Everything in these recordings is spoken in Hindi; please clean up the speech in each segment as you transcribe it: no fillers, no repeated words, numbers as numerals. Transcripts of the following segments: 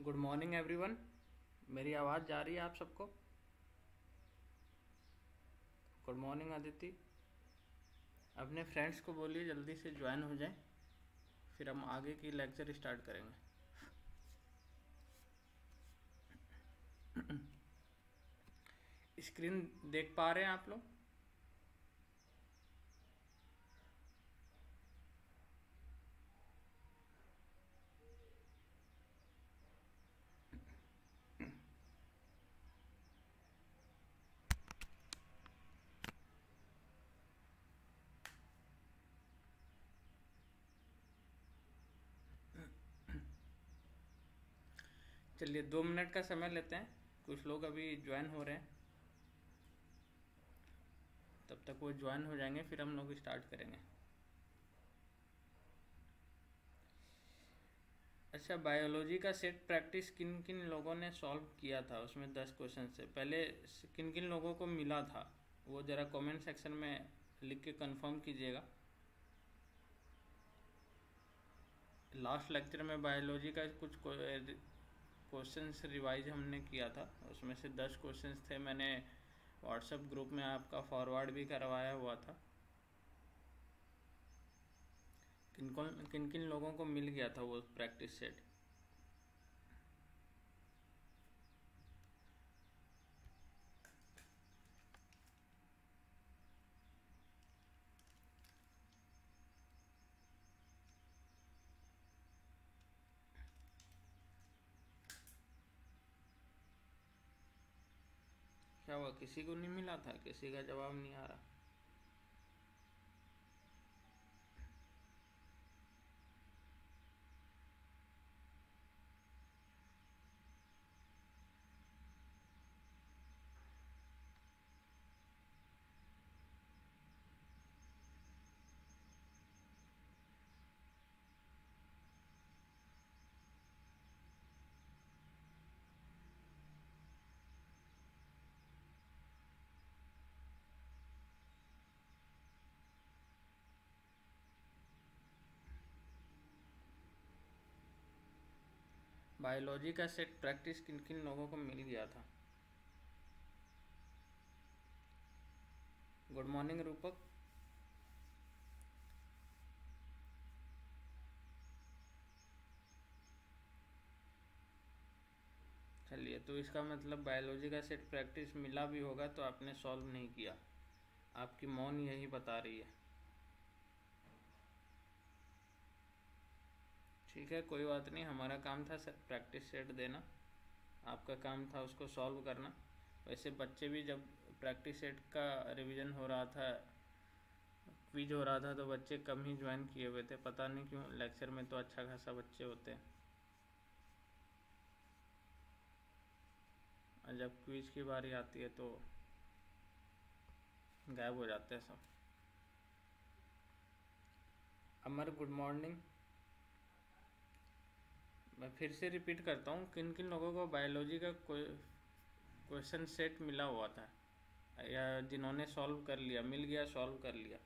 Good morning everyone. मेरी आवाज़ जा रही है आप सबको? Good morning Aditi. अपने फ्रेंड्स को बोलिए जल्दी से ज्वाइन हो जाएं, फिर हम आगे की लेक्चर स्टार्ट करेंगे। स्क्रीन देख पा रहे हैं आप लोग? चलिए 2 मिनट का समय लेते हैं, कुछ लोग अभी ज्वाइन हो रहे हैं, तब तक वो ज्वाइन हो जाएंगे फिर हम लोग स्टार्ट करेंगे। अच्छा, बायोलॉजी का सेट प्रैक्टिस किन किन लोगों ने सॉल्व किया था? उसमें 10 क्वेश्चन से पहले किन किन लोगों को मिला था वो ज़रा कमेंट सेक्शन में लिख के कंफर्म कीजिएगा। लास्ट लेक्चर में बायोलॉजी का कुछ क्वेश्चंस रिवाइज हमने किया था, उसमें से 10 क्वेश्चंस थे, मैंने व्हाट्सएप ग्रुप में आपका फॉरवर्ड भी करवाया हुआ था। किन किन लोगों को मिल गया था वो प्रैक्टिस सेट? क्या हुआ, किसी को नहीं मिला था? किसी का जवाब नहीं आ रहा? बायोलॉजी का सेट प्रैक्टिस किन किन लोगों को मिल गया था? गुड मॉर्निंग रूपक। चलिए, तो इसका मतलब बायोलॉजी का सेट प्रैक्टिस मिला भी होगा तो आपने सॉल्व नहीं किया, आपकी मौन यही बता रही है। ठीक है, कोई बात नहीं, हमारा काम था प्रैक्टिस सेट देना, आपका काम था उसको सॉल्व करना। वैसे बच्चे भी जब प्रैक्टिस सेट का रिवीजन हो रहा था, क्विज हो रहा था, तो बच्चे कम ही ज्वाइन किए हुए थे, पता नहीं क्यों। लेक्चर में तो अच्छा खासा बच्चे होते हैं और जब क्विज की बारी आती है तो गायब हो जाते हैं सब। Amar good morning. मैं फिर से रिपीट करता हूँ, किन किन लोगों को बायोलॉजी का क्वेश्चन सेट मिला हुआ था या जिन्होंने सॉल्व कर लिया, मिल गया, सॉल्व कर लिया?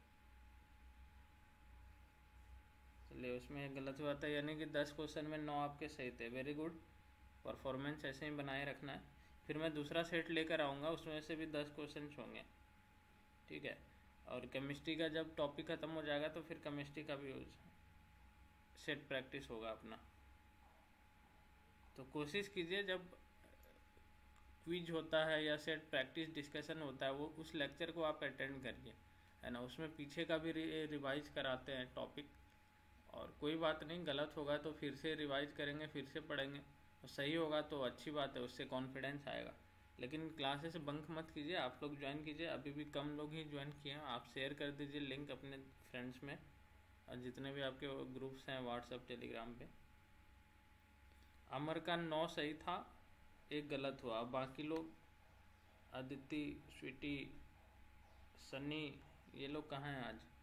चलिए, उसमें गलत हुआ था, यानी कि 10 क्वेश्चन में 9 आपके सही थे। वेरी गुड, परफॉर्मेंस ऐसे ही बनाए रखना है। फिर मैं दूसरा सेट लेकर आऊँगा, उसमें से भी 10 क्वेश्चन होंगे, ठीक है? और केमिस्ट्री का जब टॉपिक ख़त्म हो जाएगा तो फिर केमिस्ट्री का भी सेट प्रैक्टिस होगा अपना। तो कोशिश कीजिए जब क्विज होता है या सेट प्रैक्टिस डिस्कशन होता है, वो उस लेक्चर को आप अटेंड करिए, है ना? उसमें पीछे का भी रिवाइज कराते हैं टॉपिक। और कोई बात नहीं, गलत होगा तो फिर से रिवाइज करेंगे, फिर से पढ़ेंगे, और सही होगा तो अच्छी बात है, उससे कॉन्फिडेंस आएगा। लेकिन क्लासेस बंक मत कीजिए, आप लोग ज्वाइन कीजिए। अभी भी कम लोग ही ज्वाइन किए हैं, आप शेयर कर दीजिए लिंक अपने फ्रेंड्स में, और जितने भी आपके ग्रुप्स हैं व्हाट्सएप टेलीग्राम पे। अमर का 9 सही था, एक गलत हुआ। बाकी लोग, अदिति, स्वीटी, सनी, ये लोग कहाँ हैं आज?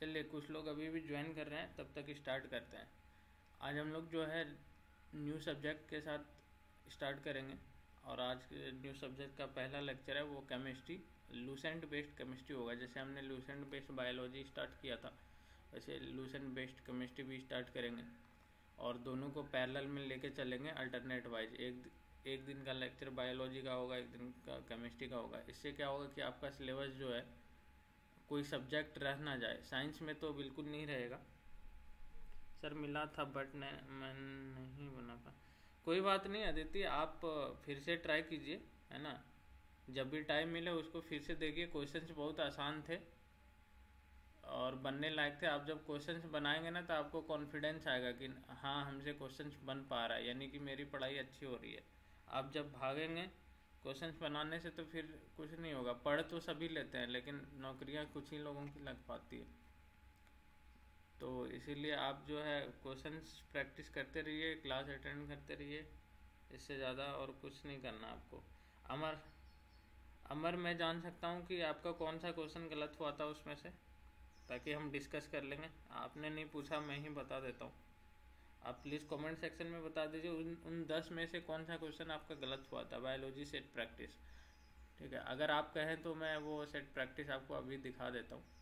चलिए, कुछ लोग अभी भी ज्वाइन कर रहे हैं, तब तक स्टार्ट करते हैं। आज हम लोग जो है न्यू सब्जेक्ट के साथ स्टार्ट करेंगे, और आज के न्यू सब्जेक्ट का पहला लेक्चर है वो केमिस्ट्री, लूसेंट बेस्ड केमिस्ट्री होगा। जैसे हमने लूसेंट बेस्ड बायोलॉजी स्टार्ट किया था, वैसे लूसेंट बेस्ड केमिस्ट्री भी स्टार्ट करेंगे, और दोनों को पैरेलल में लेके चलेंगे अल्टरनेट वाइज। एक दिन का लेक्चर बायोलॉजी का होगा, एक दिन का केमिस्ट्री का होगा। इससे क्या होगा कि आपका सिलेबस जो है कोई सब्जेक्ट रह ना जाए। साइंस में तो बिल्कुल नहीं रहेगा। सर मिला था बट मैं नहीं बना पाया। कोई बात नहीं अदिति, आप फिर से ट्राई कीजिए, है ना। जब भी टाइम मिले उसको फिर से देखिए। क्वेश्चंस बहुत आसान थे और बनने लायक थे। आप जब क्वेश्चंस बनाएंगे ना तो आपको कॉन्फिडेंस आएगा कि हाँ हमसे क्वेश्चंस बन पा रहा है, यानी कि मेरी पढ़ाई अच्छी हो रही है। आप जब भागेंगे क्वेश्चंस बनाने से तो फिर कुछ नहीं होगा। पढ़ तो सभी लेते हैं, लेकिन नौकरियां कुछ ही लोगों की लग पाती है। तो इसीलिए आप जो है क्वेश्चंस प्रैक्टिस करते रहिए, क्लास अटेंड करते रहिए। इससे ज़्यादा और कुछ नहीं करना आपको। अमर अमर, मैं जान सकता हूँ कि आपका कौन सा क्वेश्चन गलत हुआ था उसमें से, ताकि हम डिस्कस कर लेंगे। आपने नहीं पूछा, मैं ही बता देता हूँ। आप प्लीज़ कमेंट सेक्शन में बता दीजिए उन 10 में से कौन सा क्वेश्चन आपका गलत हुआ था बायोलॉजी सेट प्रैक्टिस। ठीक है, अगर आप कहें तो मैं वो सेट प्रैक्टिस आपको अभी दिखा देता हूँ।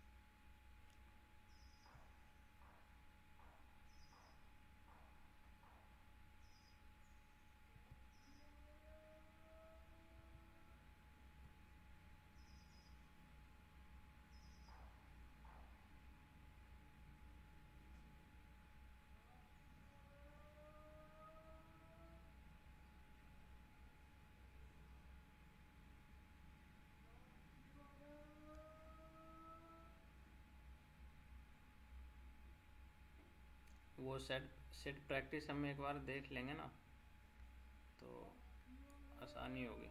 वो सेट सेट प्रैक्टिस हम एक बार देख लेंगे ना तो आसानी होगी।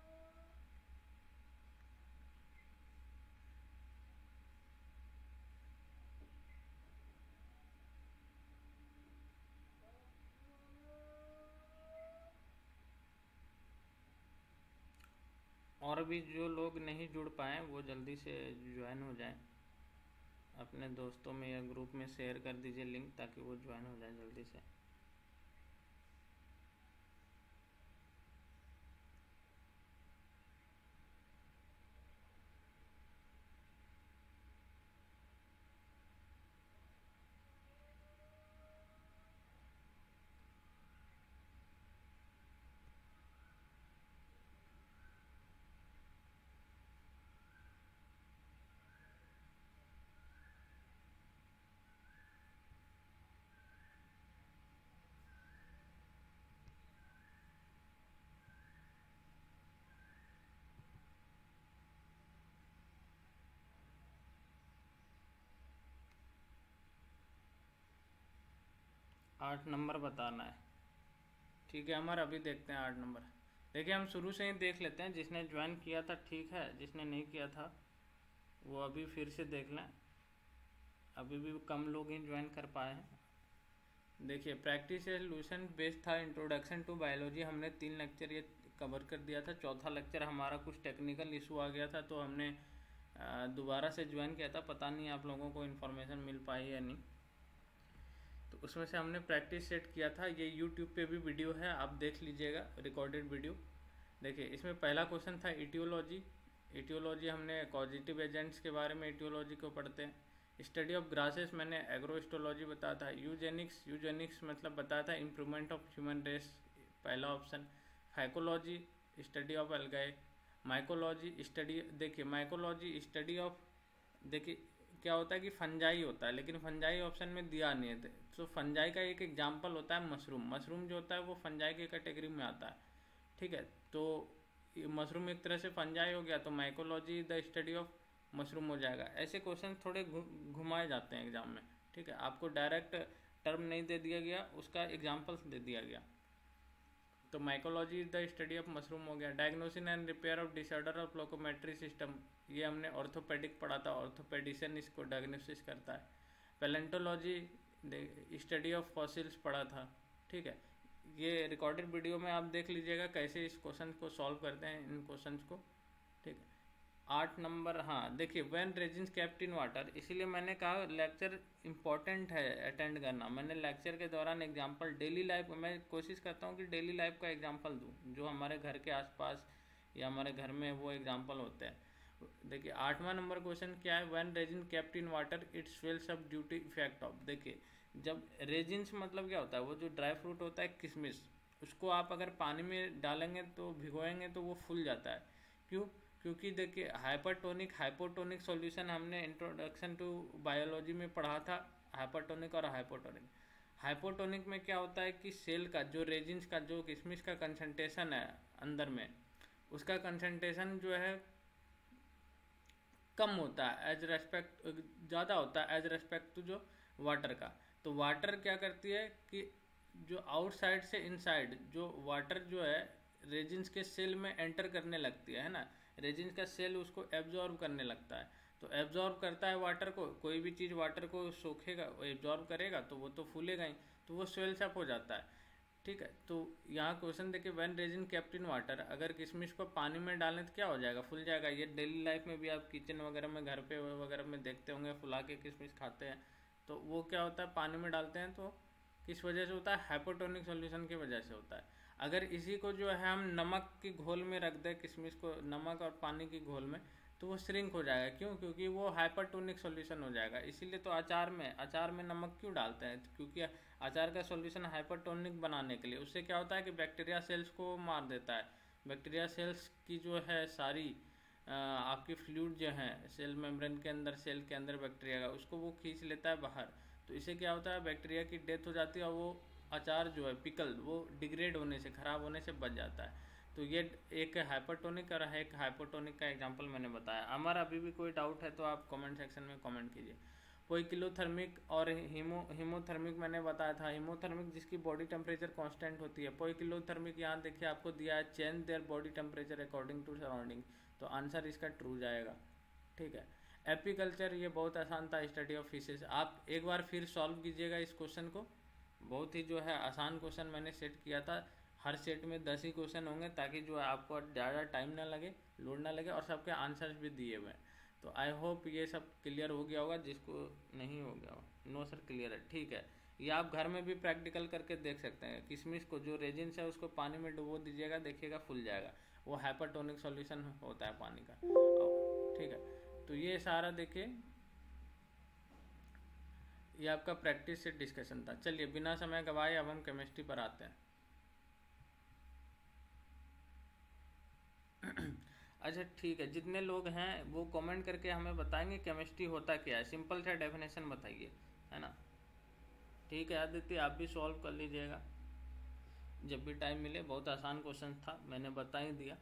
और भी जो लोग नहीं जुड़ पाए वो जल्दी से ज्वाइन हो जाएं। अपने दोस्तों में या ग्रुप में शेयर कर दीजिए लिंक, ताकि वो ज्वाइन हो जाए जल्दी से। 8 नंबर बताना है। ठीक है अमर, अभी देखते हैं 8 नंबर। देखिए हम शुरू से ही देख लेते हैं। जिसने ज्वाइन किया था ठीक है, जिसने नहीं किया था वो अभी फिर से देख लें। अभी भी कम लोग ही ज्वाइन कर पाए हैं। देखिए प्रैक्टिस सॉल्यूशन बेस्ड था, इंट्रोडक्शन टू बायोलॉजी। हमने 3 लेक्चर ये कवर कर दिया था। चौथा लेक्चर हमारा कुछ टेक्निकल इशू आ गया था, तो हमने दोबारा से ज्वाइन किया था। पता नहीं आप लोगों को इन्फॉर्मेशन मिल पाई या नहीं। तो उसमें से हमने प्रैक्टिस सेट किया था। ये यूट्यूब पे भी वीडियो है, आप देख लीजिएगा, रिकॉर्डेड वीडियो। देखिए इसमें पहला क्वेश्चन था इटियोलॉजी। इटियोलॉजी हमने कॉजिटिव एजेंट्स के बारे में इटियोलॉजी को पढ़ते हैं। स्टडी ऑफ ग्रासेस मैंने एग्रोस्टोलॉजी बताया था। यूजेनिक्स, यूजेनिक्स मतलब बताया था इम्प्रूवमेंट ऑफ ह्यूमन रेस, पहला option. Phycology study of algae. Mycology study, देखिए माइकोलॉजी स्टडी ऑफ, देखिए क्या होता है कि फंजाई होता है, लेकिन फंजाई ऑप्शन में दिया नहीं है। तो फंजाई का एक एग्जाम्पल होता है मशरूम। मशरूम जो होता है वो फंजाई की कैटेगरी में आता है। ठीक है, तो मशरूम एक तरह से फंजाई हो गया, तो mycology the study of mushroom हो जाएगा। ऐसे क्वेश्चन थोड़े घुमाए जाते हैं एग्जाम में। ठीक है, आपको डायरेक्ट टर्म नहीं दे दिया गया, उसका एग्जाम्पल्स दे दिया गया। तो mycology is the study of mushroom हो गया। Diagnosis and repair of disorder of locomotory system, ये हमने ऑर्थोपेडिक पढ़ा था। ऑर्थोपेडिशियन इसको डायग्नोसिस करता है। पैलेंटोलॉजी स्टडी ऑफ फॉसिल्स पढ़ा था। ठीक है, ये रिकॉर्डेड वीडियो में आप देख लीजिएगा कैसे इस क्वेश्चन को सॉल्व करते हैं, इन क्वेश्चंस को। ठीक है, 8 नंबर, हाँ देखिए, when raisins kept in water, इसीलिए मैंने कहा लेक्चर इंपॉर्टेंट है अटेंड करना। मैंने लेक्चर के दौरान एग्जांपल डेली लाइफ, मैं कोशिश करता हूँ कि डेली लाइफ का एग्जांपल दूँ जो हमारे घर के आसपास या हमारे घर में वो एग्जांपल होते हैं। देखिए 8वां नंबर क्वेश्चन क्या है, when raisin kept in water it swells up due to effect of. देखिए जब रेजिन्स मतलब क्या होता है, वो जो ड्राई फ्रूट होता है किशमिश, उसको आप अगर पानी में डालेंगे तो भिगोएंगे तो वो फूल जाता है। क्यों? क्योंकि देखिए हाइपरटोनिक हाइपोटोनिक सॉल्यूशन हमने इंट्रोडक्शन टू बायोलॉजी में पढ़ा था, हाइपरटोनिक और हाइपोटोनिक। हाइपोटोनिक में क्या होता है कि सेल का जो रेजिन्स का जो किशमिश का कंसंट्रेशन है अंदर में, उसका कंसंट्रेशन जो है कम होता है एज रेस्पेक्ट, ज़्यादा होता है एज रेस्पेक्ट टू जो वाटर का। तो वाटर क्या करती है कि जो आउटसाइड से इनसाइड जो वाटर जो है रेजिन्स के सेल में एंटर करने लगती है ना, रेजिन्स का सेल उसको एब्जॉर्ब करने लगता है। तो एब्जॉर्ब करता है वाटर को, कोई भी चीज़ वाटर को सोखेगा, एब्जॉर्ब करेगा तो वो तो फूलेगा ही, तो वो स्वेल्स अप हो जाता है। ठीक है, तो यहाँ क्वेश्चन देखिए, when raisin kept in water, अगर किशमिश को पानी में डालें तो क्या हो जाएगा, फूल जाएगा। ये डेली लाइफ में भी आप किचन वगैरह में, घर पे वगैरह में देखते होंगे, फुला के किशमिश खाते हैं। तो वो क्या होता है, पानी में डालते हैं तो किस वजह से होता है, हाइपोटोनिक सॉल्यूशन की वजह से होता है। अगर इसी को जो है हम नमक की घोल में रख दें, किशमिश को नमक और पानी की घोल में, तो वो श्रिंक हो जाएगा। क्यों? क्योंकि वो हाइपरटोनिक सॉल्यूशन हो जाएगा। इसीलिए तो अचार में नमक क्यों डालते हैं, क्योंकि अचार का सॉल्यूशन हाइपरटोनिक बनाने के लिए। उससे क्या होता है कि बैक्टीरिया सेल्स को मार देता है। बैक्टीरिया सेल्स की जो है सारी आपकी फ्लूइड जो है सेल मेम्ब्रेन के अंदर, सेल के अंदर बैक्टीरिया का, उसको वो खींच लेता है बाहर। तो इससे क्या होता है, बैक्टीरिया की डेथ हो जाती है और वो अचार जो है पिकल, वो डिग्रेड होने से, ख़राब होने से बच जाता है। तो ये एक हाइपरटोनिक और एक हाइपोटोनिक का एग्जांपल मैंने बताया। हमारा अभी भी कोई डाउट है तो आप कमेंट सेक्शन में कमेंट कीजिए। पोइकिलोथर्मिक और हीमोथर्मिक मैंने बताया था। हीमोथर्मिक जिसकी बॉडी टेम्परेचर कांस्टेंट होती है। पोइकिलोथर्मिक यहाँ देखिए आपको दिया है, change their body temperature according to surrounding, तो आंसर इसका ट्रू जाएगा। ठीक है। एपीकल्चर, ये बहुत आसान था, स्टडी ऑफ फिशेज। आप एक बार फिर सॉल्व कीजिएगा इस क्वेश्चन को, बहुत ही जो है आसान क्वेश्चन मैंने सेट किया था। हर सेट में 10 ही क्वेश्चन होंगे ताकि जो है आपको ज़्यादा टाइम ना लगे, लोड ना लगे, और सबके आंसर्स भी दिए हुए हैं। तो आई होप ये सब क्लियर हो गया होगा, जिसको नहीं हो गया हो। नो सर क्लियर है, ठीक है। ये आप घर में भी प्रैक्टिकल करके देख सकते हैं। किशमिश को जो रेजिन्स है उसको पानी में डुबो दीजिएगा, देखिएगा फूल जाएगा। वो हाइपरटोनिक सॉल्यूशन होता है पानी का। ठीक है, तो ये सारा देखिए, ये आपका प्रैक्टिस से डिस्कशन था। चलिए बिना समय गवाए अब हम केमिस्ट्री पर आते हैं। अच्छा ठीक है, जितने लोग हैं वो कमेंट करके हमें बताएंगे केमिस्ट्री होता क्या है, सिंपल सा डेफिनेशन बताइए, है ना। ठीक है आदित्य, आप भी सॉल्व कर लीजिएगा जब भी टाइम मिले। बहुत आसान क्वेश्चन था, मैंने बता ही दिया।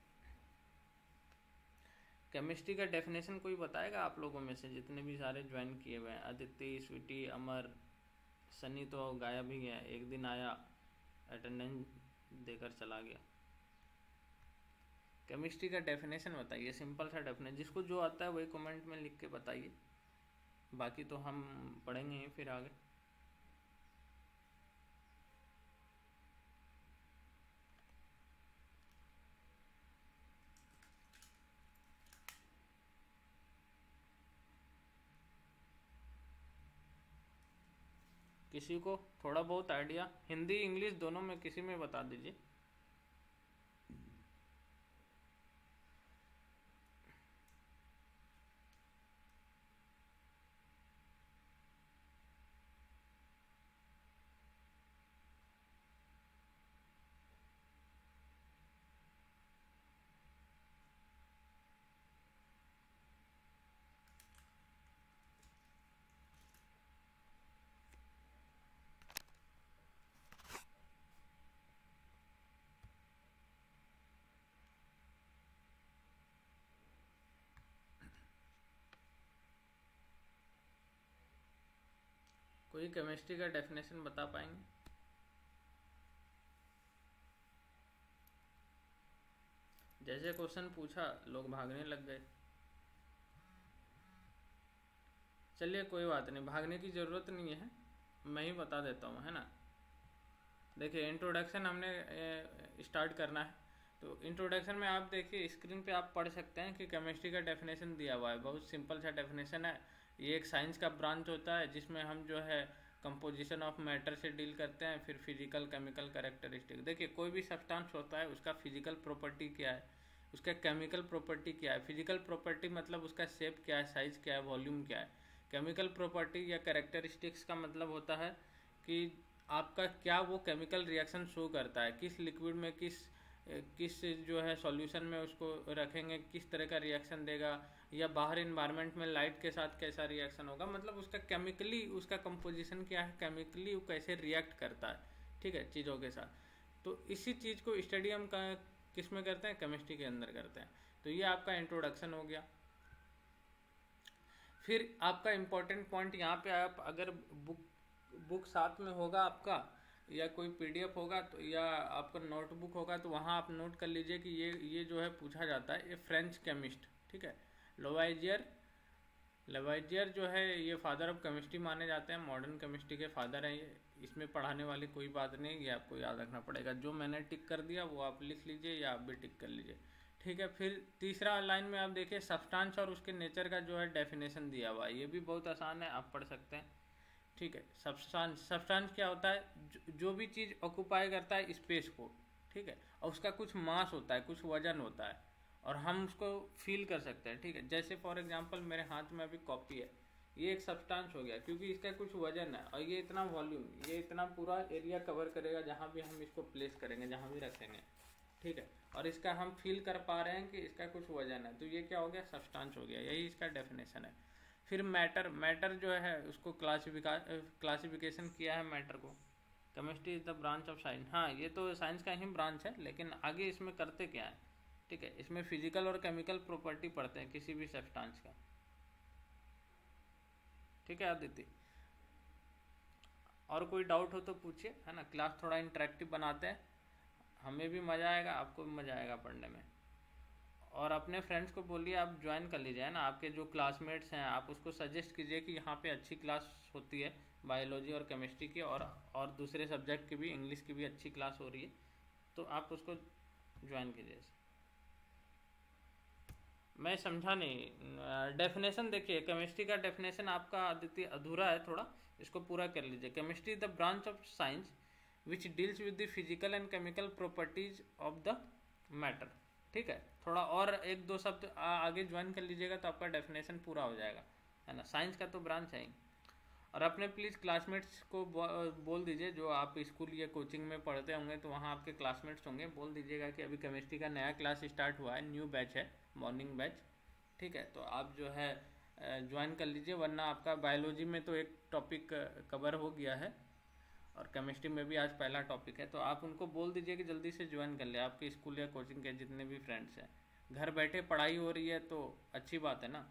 केमिस्ट्री का डेफिनेशन कोई बताएगा आप लोगों में से, जितने भी सारे ज्वाइन किए हुए हैं। आदित्य, स्वीटी, अमर, सनी तो गायब ही है, एक दिन आया अटेंडेंस देकर चला गया। केमिस्ट्री का डेफिनेशन बताइए, सिंपल सा डेफिनेशन, जिसको जो आता है वही कमेंट में लिख के बताइए, बाकी तो हम पढ़ेंगे ही फिर आगे। किसी को थोड़ा बहुत आइडिया, हिंदी इंग्लिश दोनों में किसी में बता दीजिए। कोई केमिस्ट्री का डेफिनेशन बता पाएंगे? जैसे क्वेश्चन पूछा लोग भागने लग गए। चलिए कोई बात नहीं, भागने की ज़रूरत नहीं है, मैं ही बता देता हूँ, है ना। देखिए इंट्रोडक्शन हमने स्टार्ट करना है, तो इंट्रोडक्शन में आप देखिए स्क्रीन पे आप पढ़ सकते हैं कि केमिस्ट्री का डेफिनेशन दिया हुआ है, बहुत सिंपल सा डेफिनेशन है। ये एक साइंस का ब्रांच होता है जिसमें हम जो है कंपोजिशन ऑफ मैटर से डील करते हैं, फिर फिजिकल केमिकल कैरेक्टरिस्टिक। देखिए कोई भी सब्सटेंस होता है उसका फिजिकल प्रॉपर्टी क्या है, उसका केमिकल प्रॉपर्टी क्या है। फिजिकल प्रॉपर्टी मतलब उसका शेप क्या है, साइज क्या है, वॉल्यूम क्या है। केमिकल प्रॉपर्टी या कैरेक्टरिस्टिक्स का मतलब होता है कि आपका क्या वो केमिकल रिएक्शन शो करता है, किस लिक्विड में किस जो है सॉल्यूशन में उसको रखेंगे, किस तरह का रिएक्शन देगा, या बाहर इन्वायरमेंट में लाइट के साथ कैसा रिएक्शन होगा। मतलब उसका केमिकली उसका कंपोजिशन क्या है, केमिकली वो कैसे रिएक्ट करता है, ठीक है, चीज़ों के साथ। तो इसी चीज़ को स्टडी हम किस में करते हैं, केमिस्ट्री के अंदर करते हैं। तो ये आपका इंट्रोडक्शन हो गया। फिर आपका इम्पोर्टेंट पॉइंट यहाँ पे, आप अगर बुक साथ में होगा आपका या कोई पीडीएफ होगा तो, या आपका नोटबुक होगा तो वहाँ आप नोट कर लीजिए कि ये जो है पूछा जाता है, ये फ्रेंच केमिस्ट, ठीक है, लेवाइजियर जो है ये फादर ऑफ केमिस्ट्री माने जाते हैं, मॉडर्न केमिस्ट्री के फादर हैं ये। इसमें पढ़ाने वाली कोई बात नहीं, ये आपको याद रखना पड़ेगा। जो मैंने टिक कर दिया वो आप लिख लीजिए या आप भी टिक कर लीजिए, ठीक है। फिर तीसरा लाइन में आप देखिए सब्सटेंस और उसके नेचर का जो है डेफिनेशन दिया हुआ है, ये भी बहुत आसान है, आप पढ़ सकते हैं, ठीक है। सब्सटेंस क्या होता है, जो भी चीज़ ऑक्यूपाई करता है स्पेस को, ठीक है, और उसका कुछ मास होता है, कुछ वजन होता है, और हम उसको फील कर सकते हैं, ठीक है। जैसे फॉर एग्जांपल मेरे हाथ में अभी कॉपी है, ये एक सब्सटेंस हो गया क्योंकि इसका कुछ वजन है, और ये इतना वॉल्यूम, ये इतना पूरा एरिया कवर करेगा जहाँ भी हम इसको प्लेस करेंगे, जहाँ भी रखेंगे, ठीक है। और इसका हम फील कर पा रहे हैं कि इसका कुछ वजन है, तो ये क्या हो गया, सब्सटेंस हो गया। यही इसका डेफिनेशन है। फिर मैटर जो है उसको क्लासिफिकेशन किया है मैटर को। Chemistry is the branch of science, हाँ ये तो साइंस का ही ब्रांच है, लेकिन आगे इसमें करते क्या है, ठीक है, इसमें फिजिकल और केमिकल प्रॉपर्टी पढ़ते हैं किसी भी सब्सटेंस का, ठीक है आदित्य। और कोई डाउट हो तो पूछिए, है ना। क्लास थोड़ा इंटरेक्टिव बनाते हैं, हमें भी मज़ा आएगा, आपको भी मज़ा आएगा पढ़ने में। और अपने फ्रेंड्स को बोलिए आप ज्वाइन कर लीजिए, है ना। आपके जो क्लासमेट्स हैं आप उसको सजेस्ट कीजिए कि यहाँ पे अच्छी क्लास होती है बायोलॉजी और केमिस्ट्री की, और दूसरे सब्जेक्ट की भी, इंग्लिश की भी अच्छी क्लास हो रही है, तो आप उसको ज्वाइन कीजिए। मैं समझा नहीं, डेफिनेशन देखिए, केमिस्ट्री का डेफिनेशन आपका आदित्य अधूरा है थोड़ा, इसको पूरा कर लीजिए। Chemistry the branch of science which deals with the physical and chemical properties of the matter, ठीक है। थोड़ा और एक दो शब्द आगे ज्वाइन कर लीजिएगा तो आपका डेफिनेशन पूरा हो जाएगा, है ना। साइंस का तो ब्रांच है ही। और अपने प्लीज़ क्लासमेट्स को बोल दीजिए, जो आप स्कूल या कोचिंग में पढ़ते होंगे तो वहाँ आपके क्लासमेट्स होंगे, बोल दीजिएगा कि अभी केमिस्ट्री का नया क्लास स्टार्ट हुआ है, न्यू बैच है, मॉर्निंग बैच, ठीक है। तो आप जो है ज्वाइन कर लीजिए, वरना आपका बायोलॉजी में तो एक टॉपिक कवर हो गया है और केमिस्ट्री में भी आज पहला टॉपिक है, तो आप उनको बोल दीजिए कि जल्दी से ज्वाइन कर ले, आपके स्कूल या कोचिंग के जितने भी फ्रेंड्स हैं। घर बैठे पढ़ाई हो रही है तो अच्छी बात है ना।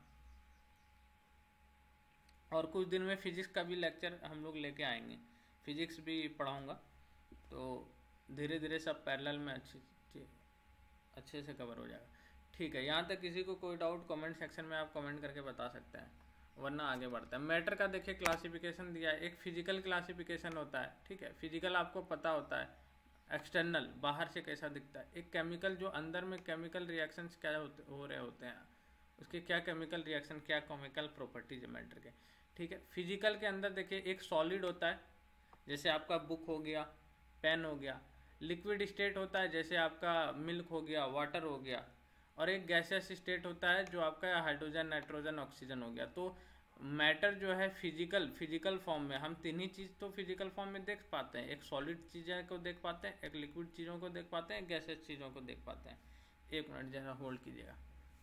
और कुछ दिन में फिजिक्स का भी लेक्चर हम लोग लेके आएंगे, फिजिक्स भी पढ़ाऊँगा, तो धीरे धीरे सब पैरेलल में अच्छे से कवर हो जाएगा, ठीक है। यहाँ तक किसी को कोई डाउट कमेंट सेक्शन में आप कमेंट करके बता सकते हैं, वरना आगे बढ़ता है। मैटर का देखिए क्लासिफिकेशन दिया है, एक फिजिकल क्लासिफिकेशन होता है, ठीक है, फिजिकल आपको पता होता है, एक्सटर्नल बाहर से कैसा दिखता है। एक केमिकल जो अंदर में केमिकल रिएक्शंस क्या हो रहे होते हैं, उसके क्या केमिकल रिएक्शन, क्या केमिकल प्रॉपर्टीज है मैटर के, ठीक है। फिजिकल के अंदर देखिए एक सॉलिड होता है, जैसे आपका बुक हो गया, पेन हो गया। लिक्विड स्टेट होता है, जैसे आपका मिल्क हो गया, वाटर हो गया। और एक गैसियस स्टेट होता है जो आपका हाइड्रोजन, नाइट्रोजन, ऑक्सीजन हो गया। तो मैटर जो है फिजिकल फॉर्म में, हम तीन ही चीज़ तो फिजिकल फॉर्म में देख पाते हैं, एक सॉलिड चीज़ों को देख पाते हैं, एक लिक्विड चीज़ों को देख पाते हैं, एक गैसियस चीज़ों को देख पाते हैं। एक मिनट जरा होल्ड कीजिएगा।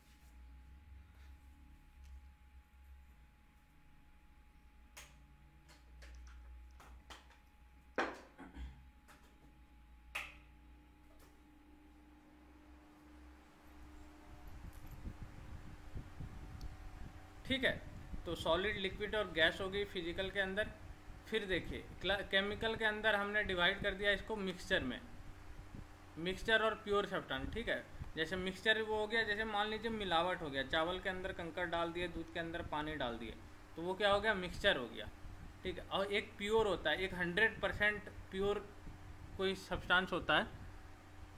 ठीक है, तो सॉलिड, लिक्विड और गैस हो गई फिजिकल के अंदर। फिर देखिए केमिकल के अंदर हमने डिवाइड कर दिया इसको मिक्सचर में, मिक्सचर और प्योर सब्सटेंस, ठीक है। जैसे मिक्सचर वो हो गया, जैसे मान लीजिए मिलावट हो गया, चावल के अंदर कंकर डाल दिए, दूध के अंदर पानी डाल दिए, तो वो क्या हो गया, मिक्सचर हो गया, ठीक है। और एक प्योर होता है, एक 100% प्योर कोई सब्सटेंस होता है,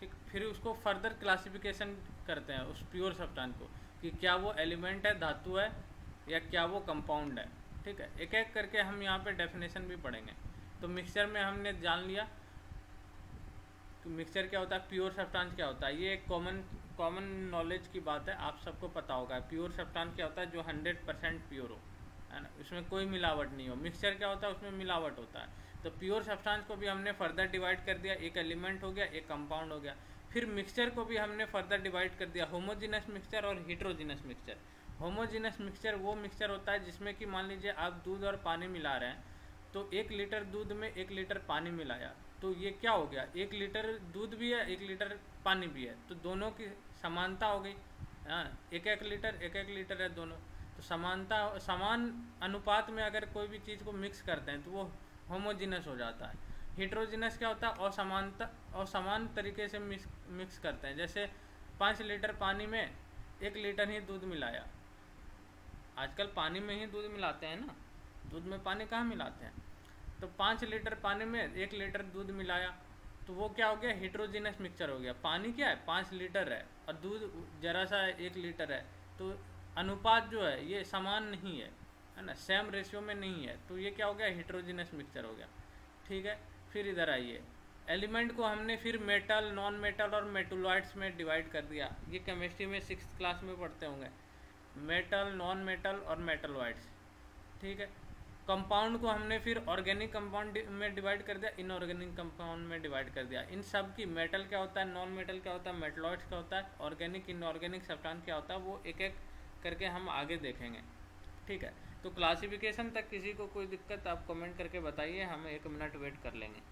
ठीक, फिर उसको फर्दर क्लासिफिकेशन करते हैं उस प्योर सब्सटेंस को कि क्या वो एलिमेंट है, धातु है, या क्या वो कंपाउंड है। ठीक है, एक एक करके हम यहाँ पे डेफिनेशन भी पढ़ेंगे। तो मिक्सचर में हमने जान लिया कि मिक्सचर क्या होता है, प्योर सब्सटेंस क्या होता है। ये एक कॉमन नॉलेज की बात है, आप सबको पता होगा। प्योर सब्सटेंस क्या होता है, जो 100% प्योर हो, है ना, उसमें कोई मिलावट नहीं हो। मिक्सचर क्या होता है, उसमें मिलावट होता है। तो प्योर सब्सटेंस को भी हमने फर्दर डिवाइड कर दिया, एक एलिमेंट हो गया, एक कंपाउंड हो गया। फिर मिक्सचर को भी हमने फर्दर डिवाइड कर दिया, होमोजीनस मिक्सचर और हेटेरोजीनस मिक्सचर। होमोजीनस मिक्सचर वो मिक्सचर होता है जिसमें कि मान लीजिए आप दूध और पानी मिला रहे हैं, तो 1 लीटर दूध में 1 लीटर पानी मिलाया, तो ये क्या हो गया, 1 लीटर दूध भी है, 1 लीटर पानी भी है, तो दोनों की समानता हो गई। हाँ, 1-1 लीटर 1-1 लीटर है दोनों, तो समानता, समान अनुपात में अगर कोई भी चीज़ को मिक्स करते हैं तो वो होमोजीनस हो जाता है। हेटेरोजीनस क्या होता है, असमान तरीके से मिक्स करते हैं। जैसे 5 लीटर पानी में 1 लीटर ही दूध मिलाया, आजकल पानी में ही दूध मिलाते हैं ना, दूध में पानी कहाँ मिलाते हैं। तो 5 लीटर पानी में 1 लीटर दूध मिलाया, तो वो क्या हो गया, हेटेरोजीनस मिक्सचर हो गया। पानी क्या है, 5 लीटर है, और दूध जरा सा 1 लीटर है, तो अनुपात जो है ये समान नहीं है ना, सेम रेशियो में नहीं है, तो ये क्या हो गया, हेटेरोजीनस मिक्सचर हो गया। ठीक है, फिर इधर आइए, एलिमेंट को हमने फिर मेटल, नॉन मेटल और मेटलॉइड्स में डिवाइड कर दिया। ये केमिस्ट्री में 6th क्लास में पढ़ते होंगे, मेटल, नॉन मेटल और मेटलॉइड्स। ठीक है, कंपाउंड को हमने फिर ऑर्गेनिक कंपाउंड में डिवाइड कर दिया, इनऑर्गेनिक कंपाउंड में डिवाइड कर दिया। इन सब की मेटल क्या होता है, नॉन मेटल क्या होता है, मेटलॉइड्स क्या होता है, ऑर्गेनिक इनऑर्गेनिक सब्सटेंस क्या होता है, वो एक एक करके हम आगे देखेंगे। ठीक है, तो क्लासिफिकेशन तक किसी को कोई दिक्कत आप कमेंट करके बताइए, हम 1 मिनट वेट कर लेंगे।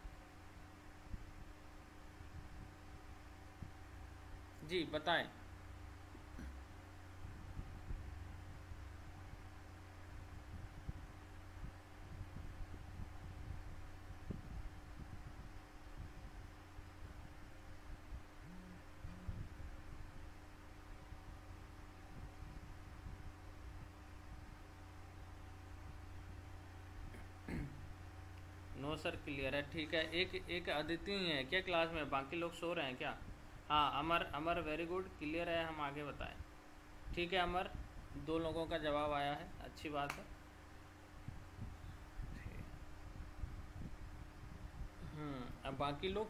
जी बताएं। नो सर क्लियर है। ठीक है, एक अदिति ही है क्या क्लास में, बाकी लोग सो रहे हैं क्या। हाँ, Amar Amar very good, clear है, हम आगे बताएं। ठीक है अमर, 2 लोगों का जवाब आया है, अच्छी बात है। अब बाकी लोग,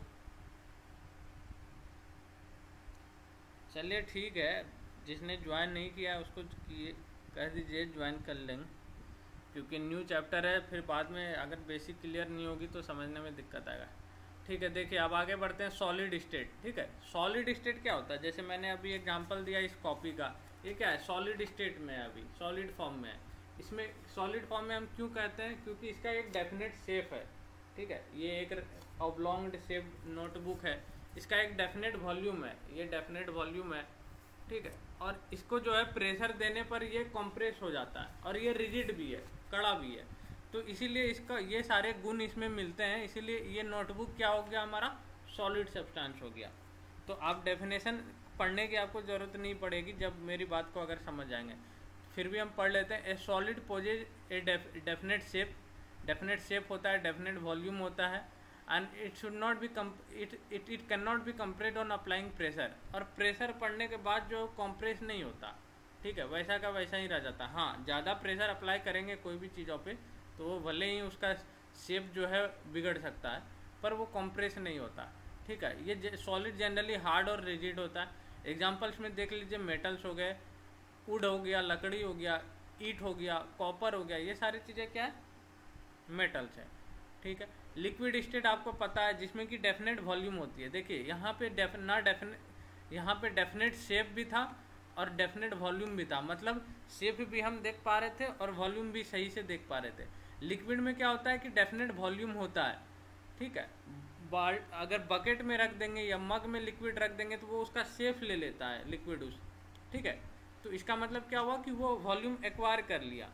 चलिए ठीक है, जिसने ज्वाइन नहीं किया है उसको कह दीजिए ज्वाइन कर लेंगे, क्योंकि न्यू चैप्टर है, फिर बाद में अगर बेसिक क्लियर नहीं होगी तो समझने में दिक्कत आएगा। ठीक है, देखिए अब आगे बढ़ते हैं, सॉलिड स्टेट। ठीक है, सॉलिड स्टेट क्या होता है, जैसे मैंने अभी एग्जांपल दिया इस कॉपी का, ये क्या है, सॉलिड स्टेट में है, अभी सॉलिड फॉर्म में है। इसमें सॉलिड फॉर्म में हम क्यों कहते हैं, क्योंकि इसका एक डेफिनेट शेप है। ठीक है, ये एक ऑब्लॉन्ग शेप नोटबुक है, इसका एक डेफिनेट वॉल्यूम है, ये डेफिनेट वॉल्यूम है। ठीक है, और इसको जो है प्रेशर देने पर ये कंप्रेस हो जाता है, और ये रिजिड भी है, कड़ा भी है, तो इसीलिए इसका ये सारे गुण इसमें मिलते हैं, इसीलिए ये नोटबुक क्या हो गया, हमारा सॉलिड सब्सटेंस हो गया। तो आप डेफिनेशन पढ़ने की आपको ज़रूरत नहीं पड़ेगी, जब मेरी बात को अगर समझ जाएंगे। फिर भी हम पढ़ लेते हैं, a solid possess a definite shape, definite shape होता है, डेफिनेट वॉल्यूम होता है, and it should not be it can not be compressed on applying pressure, और प्रेशर पड़ने के बाद जो कंप्रेस नहीं होता। ठीक है, वैसा का वैसा ही रह जाता। हाँ, ज़्यादा प्रेशर अप्लाई करेंगे कोई भी चीज़ों पे तो वो भले ही उसका शेप जो है बिगड़ सकता है, पर वो कंप्रेस नहीं होता। ठीक है, ये सॉलिड जनरली हार्ड और रिजिड होता है। एग्जांपल्स में देख लीजिए, मेटल्स हो गए, वुड हो गया, लकड़ी हो गया, ईट हो गया, कॉपर हो गया, ये सारी चीज़ें क्या है, मेटल्स है। ठीक है, लिक्विड स्टेट आपको पता है, जिसमें कि डेफिनेट वॉल्यूम होती है। देखिए यहाँ पे यहाँ पे डेफिनेट शेप भी था और डेफिनेट वॉल्यूम भी था, मतलब शेप भी हम देख पा रहे थे और वॉल्यूम भी सही से देख पा रहे थे। लिक्विड में क्या होता है कि डेफिनेट वॉल्यूम होता है। ठीक है, अगर बकेट में रख देंगे या मग में लिक्विड रख देंगे तो वो उसका शेप ले लेता है लिक्विड उस। ठीक है, तो इसका मतलब क्या हुआ कि वो वॉल्यूम एक्वायर कर लिया,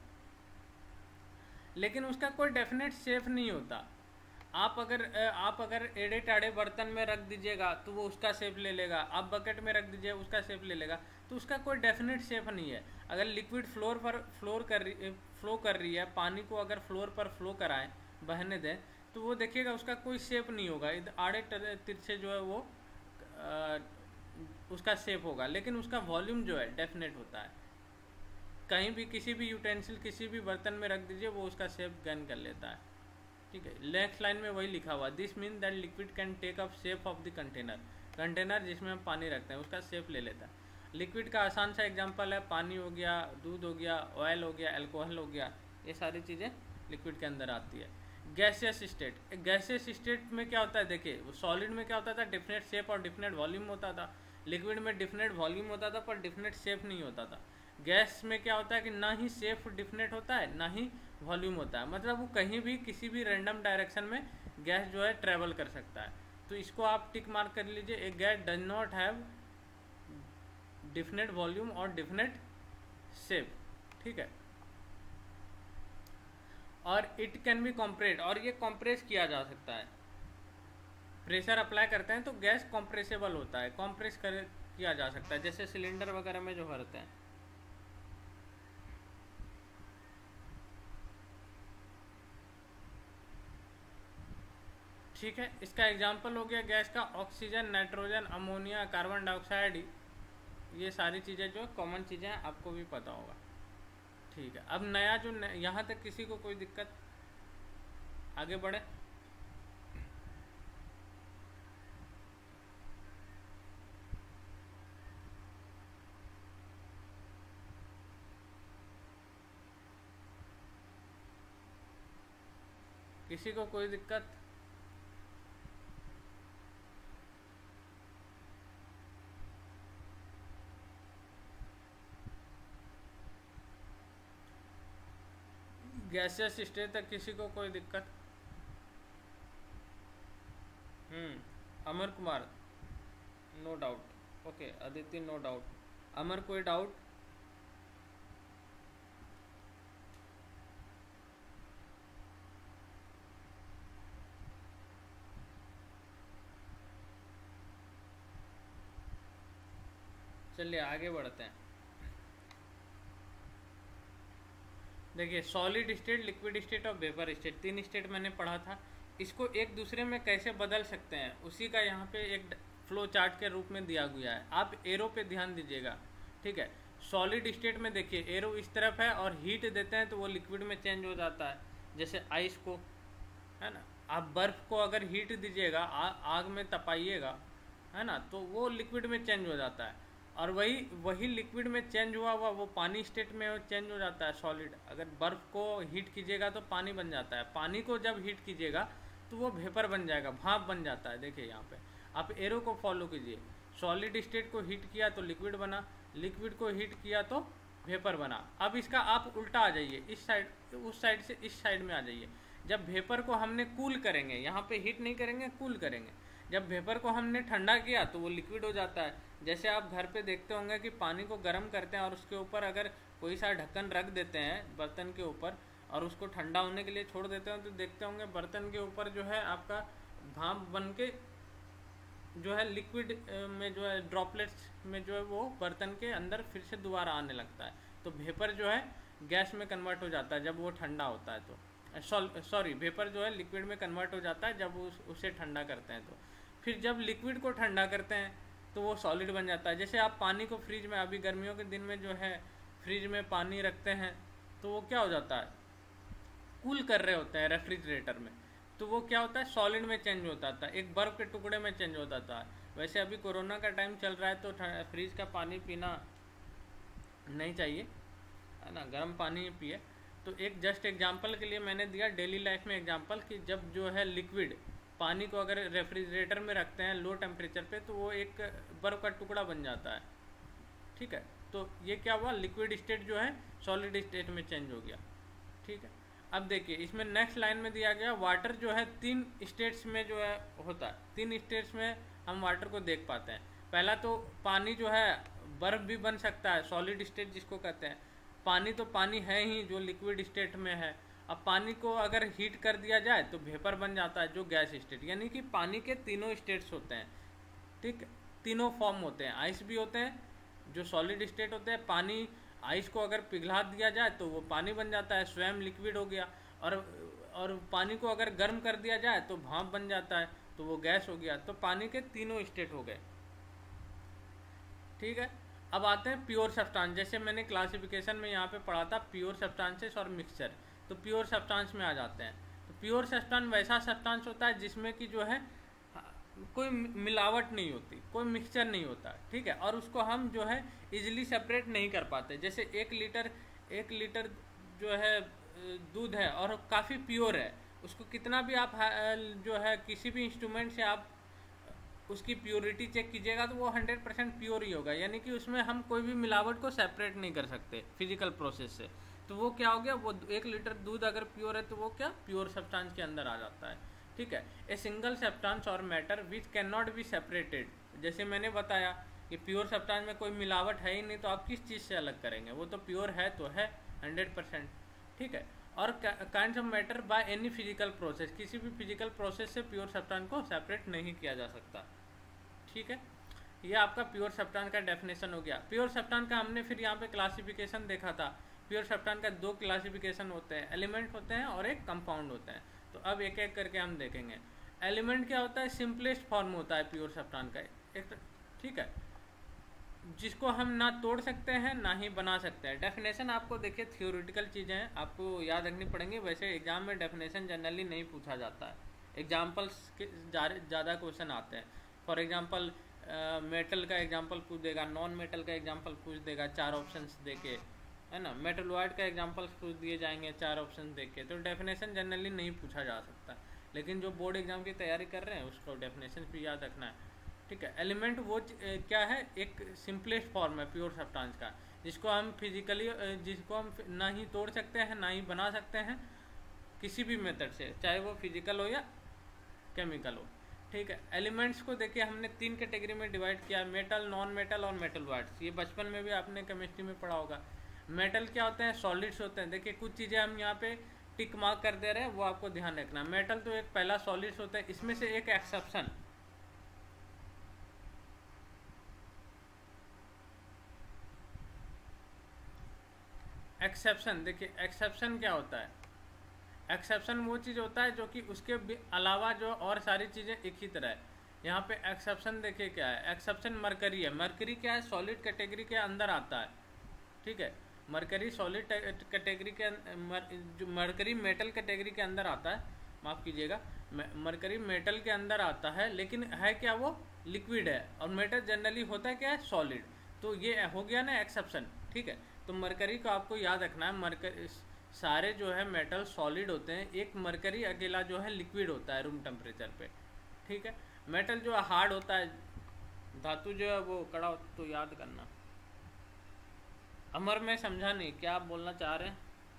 लेकिन उसका कोई डेफिनेट शेप नहीं होता। आप अगर एड़े टाड़े बर्तन में रख दीजिएगा तो वो उसका शेप ले लेगा, आप बकेट में रख दीजिए उसका शेप ले लेगा, तो उसका कोई डेफिनेट शेप नहीं है। अगर लिक्विड फ्लो कर रही है, पानी को अगर फ्लोर पर फ्लो कराएं, बहने दें, तो वो देखिएगा उसका कोई शेप नहीं होगा, आड़े तिरछे जो है वो उसका शेप होगा, लेकिन उसका वॉल्यूम जो है डेफिनेट होता है। कहीं भी किसी भी यूटेंसिल किसी भी बर्तन में रख दीजिए, वो उसका शेप गेन कर लेता है। ठीक है, नेक्स्ट लाइन में वही लिखा हुआ, this mean that liquid can take up shape of the container. Container जिसमें हम पानी रखते हैं उसका शेप ले लेता है। लिक्विड का आसान सा एग्जांपल है, पानी हो गया, दूध हो गया, ऑयल हो गया, अल्कोहल हो गया, ये सारी चीज़ें लिक्विड के अंदर आती है। गैसियस स्टेट, गैसियस स्टेट में क्या होता है, देखिए सॉलिड में क्या होता था, डिफिनेट शेप और डिफिनेट वॉल्यूम होता था। लिक्विड में डिफिनेट वॉल्यूम होता था पर डिफिनेट शेप नहीं होता था। गैस में क्या होता है कि ना ही शेप डिफिनेट होता है ना ही वॉल्यूम होता है, मतलब वो कहीं भी किसी भी रैंडम डायरेक्शन में गैस जो है ट्रेवल कर सकता है। तो इसको आप टिक मार्क कर लीजिए, a gas does not have definite volume और डिफिनेट शेप। ठीक है, और इट कैन बी कॉम्प्रेस्ड, और ये कॉम्प्रेस किया जा सकता है। प्रेशर अप्लाई करते हैं तो गैस कॉम्प्रेसेबल होता है, कॉम्प्रेस किया जा सकता है, जैसे सिलेंडर वगैरह में जो भरते हैं। ठीक है, इसका एग्जांपल हो गया गैस का oxygen, nitrogen, ammonia, carbon dioxide, ये सारी चीज़ें जो कॉमन चीज़ें हैं आपको भी पता होगा। ठीक है, अब नया जो यहाँ तक किसी को कोई दिक्कत, आगे बढ़े। किसी को कोई दिक्कत? गैसियस स्टेट तक किसी को कोई दिक्कत? Amar Kumar, no doubt. Okay Aditi, no doubt. Amar, कोई डाउट? चलिए आगे बढ़ते हैं। देखिए, सॉलिड स्टेट, लिक्विड स्टेट और वेपर स्टेट, 3 स्टेट मैंने पढ़ा था। इसको एक दूसरे में कैसे बदल सकते हैं उसी का यहाँ पे एक फ्लो चार्ट के रूप में दिया गया है। आप एरो पे ध्यान दीजिएगा। ठीक है, सॉलिड स्टेट में देखिए एरो इस तरफ है और हीट देते हैं तो वो लिक्विड में चेंज हो जाता है, जैसे आइस को, है ना। आप बर्फ़ को अगर हीट दीजिएगा, आग में तपाइएगा, है ना, तो वो लिक्विड में चेंज हो जाता है। और वही लिक्विड में चेंज हुआ वो पानी स्टेट में चेंज हो जाता है, सॉलिड। अगर बर्फ़ को हीट कीजिएगा तो पानी बन जाता है, पानी को जब हीट कीजिएगा तो वो वेपर बन जाएगा, भाप बन जाता है। देखिए यहाँ पे आप एरो को फॉलो कीजिए, सॉलिड स्टेट को हीट किया तो लिक्विड बना, लिक्विड को हीट किया तो वेपर बना। अब इसका आप उल्टा आ जाइए, इस साइड, उस साइड से इस साइड में आ जाइए। जब वेपर को हमने कूल करेंगे, यहाँ पे हीट नहीं करेंगे, कूल करेंगे, जब वेपर को हमने ठंडा किया तो वो लिक्विड हो जाता है। जैसे आप घर पे देखते होंगे कि पानी को गर्म करते हैं और उसके ऊपर अगर कोई सा ढक्कन रख देते हैं बर्तन के ऊपर और उसको ठंडा होने के लिए छोड़ देते हैं, तो देखते होंगे बर्तन के ऊपर जो है आपका भाप बन के जो है लिक्विड में जो है ड्रॉपलेट्स में जो है वो बर्तन के अंदर फिर से दोबारा आने लगता है। तो वेपर जो है गैस में कन्वर्ट हो जाता है जब वो ठंडा होता है। तो सॉरी, वेपर जो है लिक्विड में कन्वर्ट हो जाता है जब उसे ठंडा करते हैं। तो फिर जब लिक्विड को ठंडा करते हैं तो वो सॉलिड बन जाता है। जैसे आप पानी को फ्रिज में, अभी गर्मियों के दिन में जो है फ्रिज में पानी रखते हैं तो वो क्या हो जाता है, कूल कर रहे होते हैं रेफ्रिजरेटर में, तो वो क्या होता है, सॉलिड में चेंज होता था, एक बर्फ़ के टुकड़े में चेंज होता था। वैसे अभी कोरोना का टाइम चल रहा है तो फ्रिज का पानी पीना नहीं चाहिए, है ना, गर्म पानी पिए। तो एक जस्ट एग्जांपल के लिए मैंने दिया डेली लाइफ में एग्जांपल कि जब जो है लिक्विड पानी को अगर रेफ्रिजरेटर में रखते हैं लो टेम्परेचर पे तो वो एक बर्फ़ का टुकड़ा बन जाता है। ठीक है, तो ये क्या हुआ, लिक्विड स्टेट जो है सॉलिड स्टेट में चेंज हो गया। ठीक है, अब देखिए इसमें नेक्स्ट लाइन में दिया गया वाटर जो है 3 स्टेट्स में जो है होता है। 3 स्टेट्स में हम वाटर को देख पाते हैं। पहला तो पानी जो है बर्फ़ भी बन सकता है, सॉलिड स्टेट जिसको कहते हैं। पानी तो पानी है ही जो लिक्विड स्टेट में है। अब पानी को अगर हीट कर दिया जाए तो वेपर बन जाता है जो गैस स्टेट, यानी कि पानी के तीनों स्टेट्स होते हैं। ठीक, तीनों फॉर्म होते हैं। आइस भी होते हैं जो सॉलिड स्टेट होते हैं, पानी, आइस को अगर पिघला दिया जाए तो वो पानी बन जाता है, स्वयं लिक्विड हो गया। और पानी को अगर गर्म कर दिया जाए तो भाप बन जाता है तो वो गैस हो गया। तो पानी के तीनों स्टेट हो गए। ठीक है। अब आते हैं प्योर सब्सटेंस, जैसे मैंने क्लासिफिकेशन में यहाँ पे पढ़ा था प्योर सब्सटेंसेस और मिक्सचर, तो प्योर सब्सटेंस में आ जाते हैं। तो प्योर सब्सटेंस वैसा सब्सटेंस होता है जिसमें कि जो है कोई मिलावट नहीं होती, कोई मिक्सचर नहीं होता, ठीक है, और उसको हम जो है इजीली सेपरेट नहीं कर पाते। जैसे 1 लीटर जो है दूध है और काफ़ी प्योर है, उसको कितना भी आप जो है किसी भी इंस्ट्रूमेंट से आप उसकी प्योरिटी चेक कीजिएगा तो वो 100% प्योर ही होगा, यानी कि उसमें हम कोई भी मिलावट को सेपरेट नहीं कर सकते फिजिकल प्रोसेस से। तो वो क्या हो गया, वो 1 लीटर दूध अगर प्योर है तो वो क्या प्योर सब्सटेंस के अंदर आ जाता है, ठीक है। ए सिंगल सब्सटेंस और matter which can not be separated, जैसे मैंने बताया कि प्योर सब्सटेंस में कोई मिलावट है ही नहीं, तो आप किस चीज़ से अलग करेंगे, वो तो प्योर है तो है 100%, ठीक है। और kinds of matter by any physical process, किसी भी फिजिकल प्रोसेस से प्योर सब्सटेंस को सेपरेट नहीं किया जा सकता, ठीक है। ये आपका प्योर सब्सटेंस का डेफिनेशन हो गया। प्योर सब्सटेंस का हमने फिर यहाँ पे क्लासिफिकेशन देखा था। प्योर सब्सटेंस का 2 क्लासिफिकेशन होते हैं, एलिमेंट होते हैं और एक कंपाउंड होता है। तो अब एक एक करके हम देखेंगे। एलिमेंट क्या होता है, सिंपलेस्ट फॉर्म होता है प्योर सब्सटेंस का एक, ठीक है, जिसको हम ना तोड़ सकते हैं ना ही बना सकते हैं। डेफिनेशन आपको देखिए थियोरेटिकल चीज़ें हैं, आपको याद रखनी पड़ेंगी, वैसे एग्जाम में डेफिनेशन जनरली नहीं पूछा जाता है, एग्जाम्पल्स के ज़्यादा क्वेश्चन आते हैं। फॉर एग्जांपल मेटल का एग्जांपल पूछ देगा, नॉन मेटल का एग्जांपल पूछ देगा 4 ऑप्शंस देके, है ना, मेटलॉइड का एग्जांपल पूछ दिए जाएंगे 4 ऑप्शन देके। तो डेफिनेशन जनरली नहीं पूछा जा सकता, लेकिन जो बोर्ड एग्जाम की तैयारी कर रहे हैं उसको डेफिनेशन भी याद रखना है, ठीक है। एलिमेंट वो क्या है, एक सिंपलेस्ट फॉर्म है प्योर सब्सटेंस का, जिसको हम फिजिकली जिसको हम ना ही तोड़ सकते हैं ना ही बना सकते हैं किसी भी मेथड से, चाहे वो फिजिकल हो या केमिकल हो, ठीक है। एलिमेंट्स को देखिए हमने 3 कैटेगरी में डिवाइड किया, मेटल, नॉन मेटल और मेटलॉइड्स। ये बचपन में भी आपने केमिस्ट्री में पढ़ा होगा। मेटल क्या होते हैं, सॉलिड्स होते हैं। देखिए कुछ चीज़ें हम यहाँ पे टिक मार्क कर दे रहे हैं, वो आपको ध्यान रखना। मेटल तो एक पहला सॉलिड्स होता है, इसमें से एक एक्सेप्शन देखिए, एक्सेप्शन क्या होता है, एक्सेप्शन वो चीज़ होता है जो कि उसके अलावा जो और सारी चीज़ें एक ही तरह है। यहाँ पे एक्सेप्शन देखिए क्या है, एक्सेप्शन मरकरी है। मरकरी क्या है, सॉलिड कैटेगरी के अंदर आता है, ठीक है। मरकरी सॉलिड कैटेगरी के जो मरकरी मेटल कैटेगरी के अंदर आता है, माफ़ कीजिएगा, मरकरी मेटल के अंदर आता है, लेकिन है क्या, वो लिक्विड है, और मेटल जनरली होता है क्या है, सॉलिड। तो ये हो गया ना एक्सेप्शन, ठीक है। तो मरकरी को आपको याद रखना है, मरकरी सारे जो है मेटल सॉलिड होते हैं, एक मरकरी अकेला जो है लिक्विड होता है रूम टेम्परेचर पे, ठीक है। मेटल जो है हार्ड होता है, धातु जो है वो कड़ा होता है। तो याद करना। अमर मैं समझा नहीं, क्या आप बोलना चाह रहे हैं?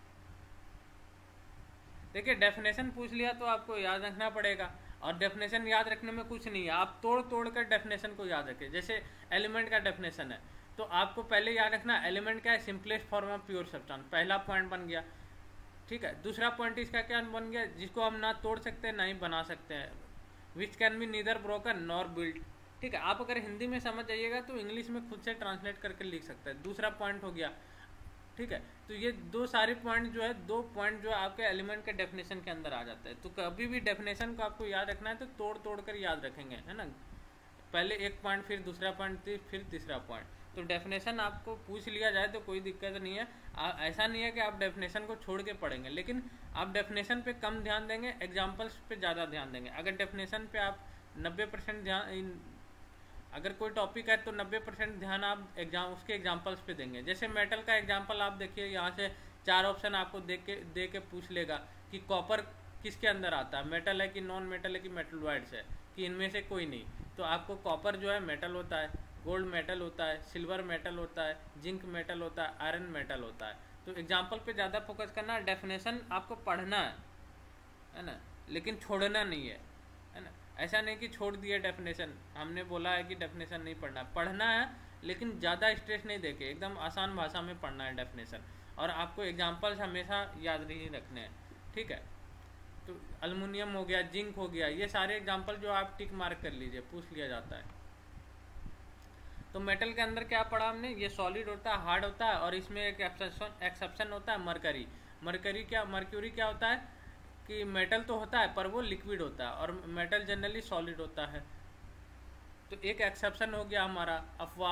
देखिए डेफिनेशन पूछ लिया तो आपको याद रखना पड़ेगा, और डेफिनेशन याद रखने में कुछ नहीं है, आप तोड़ तोड़ कर डेफिनेशन को याद रखें। जैसे एलिमेंट का डेफिनेशन है, तो आपको पहले याद रखना एलिमेंट क्या है, simplest form of pure substance, पहला पॉइंट बन गया, ठीक है। दूसरा पॉइंट इसका क्या बन गया, जिसको हम ना तोड़ सकते हैं ना ही बना सकते हैं, which can be neither broken nor built, ठीक है। आप अगर हिंदी में समझ जाइएगा तो इंग्लिश में खुद से ट्रांसलेट करके लिख सकते हैं। दूसरा पॉइंट हो गया, ठीक है। तो ये 2 सारे पॉइंट जो है, 2 पॉइंट जो आपके एलिमेंट के डेफिनेशन के अंदर आ जाते हैं। तो कभी भी डेफिनेशन को आपको याद रखना है तो तोड़ तोड़ कर याद रखेंगे, है ना, पहले एक पॉइंट, फिर दूसरा पॉइंट, फिर तीसरा पॉइंट। तो डेफिनेशन आपको पूछ लिया जाए तो कोई दिक्कत नहीं है, ऐसा नहीं है कि आप डेफिनेशन को छोड़ के पढ़ेंगे, लेकिन आप डेफिनेशन पे कम ध्यान देंगे, एग्जाम्पल्स पे ज़्यादा ध्यान देंगे। अगर डेफिनेशन पे आप 90% ध्यान, अगर कोई टॉपिक है तो 90% ध्यान आप उसके एग्जाम्पल्स पे देंगे। जैसे मेटल का एग्जाम्पल आप देखिए, यहाँ से 4 ऑप्शन आपको दे के पूछ लेगा कि कॉपर किसके अंदर आता है, मेटल है कि नॉन मेटल है कि मेटलॉइड्स है, कि इनमें से कोई नहीं। तो आपको कॉपर जो है मेटल होता है, गोल्ड मेटल होता है, सिल्वर मेटल होता है, जिंक मेटल होता है, आयरन मेटल होता है। तो एग्जाम्पल पे ज़्यादा फोकस करना है, डेफिनेशन आपको पढ़ना है ना, लेकिन छोड़ना नहीं है ना। ऐसा नहीं कि छोड़ दिए डेफिनेशन, हमने बोला है कि डेफिनेशन नहीं पढ़ना है, लेकिन ज़्यादा स्ट्रेस नहीं देके एकदम आसान भाषा में पढ़ना है डेफिनेशन, और आपको एग्जाम्पल्स हमेशा याद नहीं रखने हैं, ठीक है। तो अल्युमिनियम हो गया, जिंक हो गया, ये सारे एग्जाम्पल जो आप टिक मार्क कर लीजिए, पूछ लिया जाता है। तो मेटल के अंदर क्या पढ़ा हमने, ये सॉलिड होता है, हार्ड होता है, और इसमें एक एक्सेप्शन होता है मरकरी। मर्क्यूरी क्या होता है कि मेटल तो होता है पर वो लिक्विड होता है, और मेटल जनरली सॉलिड होता है। तो एक एक्सेप्शन हो गया हमारा अपवाद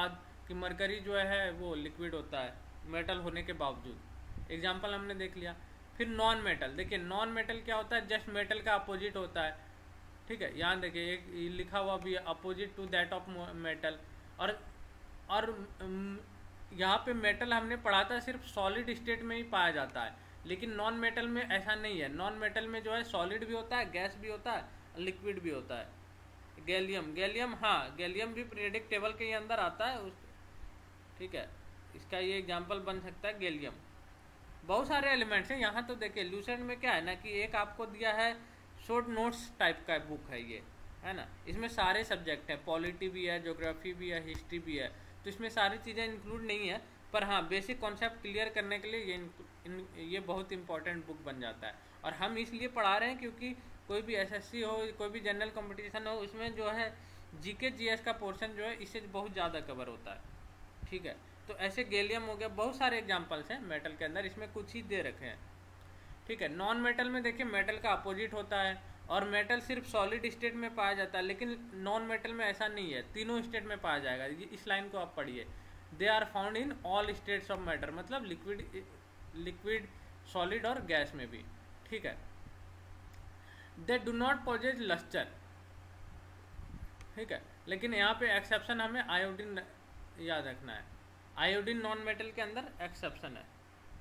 कि मरकरी जो है वो लिक्विड होता है मेटल होने के बावजूद। एग्जाम्पल हमने देख लिया। फिर नॉन मेटल, देखिए नॉन मेटल क्या होता है, जस्ट मेटल का अपोजिट होता है। ठीक है, यहाँ देखिए एक लिखा हुआ भी है, opposite to that of metal. और यहाँ पे मेटल हमने पढ़ा था सिर्फ सॉलिड स्टेट में ही पाया जाता है, लेकिन नॉन मेटल में ऐसा नहीं है। नॉन मेटल में जो है सॉलिड भी होता है, गैस भी होता है, लिक्विड भी होता है। गैलियम, हाँ गैलियम भी पीरियोडिक टेबल के अंदर आता है ठीक है, इसका ये एग्जाम्पल बन सकता है गैलियम। बहुत सारे एलिमेंट्स हैं यहाँ। तो देखिए लूसेंट में क्या है ना कि एक आपको दिया है शॉर्ट नोट्स टाइप का बुक है ये, है ना। इसमें सारे सब्जेक्ट हैं, पॉलिटी भी है, ज्योग्राफी भी है, हिस्ट्री भी है। तो इसमें सारी चीज़ें इंक्लूड नहीं है, पर हाँ बेसिक कॉन्सेप्ट क्लियर करने के लिए ये बहुत इंपॉर्टेंट बुक बन जाता है। और हम इसलिए पढ़ा रहे हैं क्योंकि कोई भी एसएससी हो, कोई भी जनरल कंपटीशन हो, उसमें जो है जीके जीएस का पोर्शन जो है इससे बहुत ज़्यादा कवर होता है। ठीक है, तो ऐसे गैलियम हो गया, बहुत सारे एग्जाम्पल्स हैं मेटल के अंदर, इसमें कुछ ही दे रखे हैं। ठीक है, नॉन मेटल में देखिए मेटल का अपोजिट होता है, और मेटल सिर्फ सॉलिड स्टेट में पाया जाता है, लेकिन नॉन मेटल में ऐसा नहीं है, तीनों स्टेट में पाया जाएगा। इस लाइन को आप पढ़िए, they are found in all states of matter, मतलब लिक्विड, सॉलिड और गैस में भी। ठीक है, they do not possess lustre. ठीक है, लेकिन यहाँ पे एक्सेप्शन हमें आयोडीन याद रखना है, आयोडीन नॉन मेटल के अंदर एक्सेप्शन है।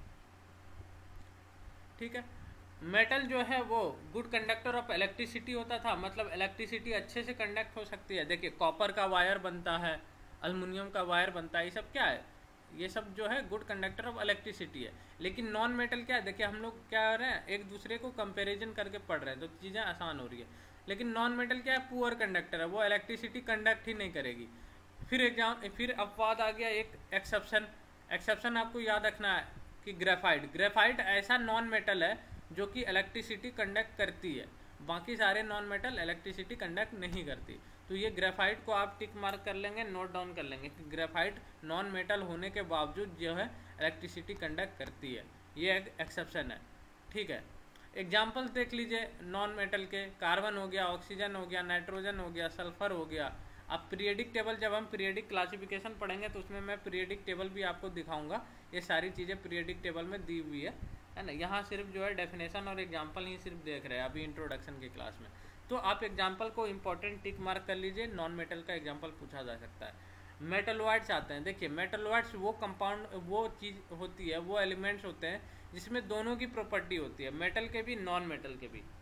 ठीक है, मेटल जो है वो गुड कंडक्टर ऑफ इलेक्ट्रिसिटी होता था, मतलब इलेक्ट्रिसिटी अच्छे से कंडक्ट हो सकती है। देखिए कॉपर का वायर बनता है, अल्युमिनियम का वायर बनता है, ये सब क्या है, ये सब जो है गुड कंडक्टर ऑफ इलेक्ट्रिसिटी है। लेकिन नॉन मेटल क्या है, देखिए हम लोग क्या कर रहे हैं, एक दूसरे को कंपेरिजन करके पढ़ रहे हैं, तो चीज़ें आसान हो रही है। लेकिन नॉन मेटल क्या है, पुअर कंडक्टर है, वो इलेक्ट्रिसिटी कंडक्ट ही नहीं करेगी। फिर अपवाद आ गया एक एक्सेप्शन आपको याद रखना है कि ग्रेफाइट ऐसा नॉन मेटल है जो कि इलेक्ट्रिसिटी कंडक्ट करती है, बाकी सारे नॉन मेटल इलेक्ट्रिसिटी कंडक्ट नहीं करती। तो ये ग्रेफाइट को आप टिक मार्क कर लेंगे, नोट डाउन कर लेंगे कि ग्रेफाइट नॉन मेटल होने के बावजूद जो है इलेक्ट्रिसिटी कंडक्ट करती है, ये एक एक्सेप्शन है। ठीक है, एग्जाम्पल देख लीजिए नॉन मेटल के, कार्बन हो गया, ऑक्सीजन हो गया, नाइट्रोजन हो गया, सल्फर हो गया। अब पीरियडिक टेबल, जब हम पीरियडिक क्लासिफिकेशन पढ़ेंगे तो उसमें मैं पीरियडिक टेबल भी आपको दिखाऊंगा, ये सारी चीज़ें पीरियडिक टेबल में दी हुई है ना। यहाँ सिर्फ जो है डेफिनेशन और एग्जाम्पल ही सिर्फ देख रहे हैं अभी इंट्रोडक्शन की क्लास में। तो आप एग्जाम्पल को इंपॉर्टेंट टिक मार्क कर लीजिए, नॉन मेटल का एग्जाम्पल पूछा जा सकता है। मेटलॉइड्स आते हैं, देखिए मेटलॉइड्स वो कंपाउंड, वो चीज़ होती है, वो एलिमेंट्स होते हैं जिसमें दोनों की प्रॉपर्टी होती है, मेटल के भी नॉन मेटल के भी।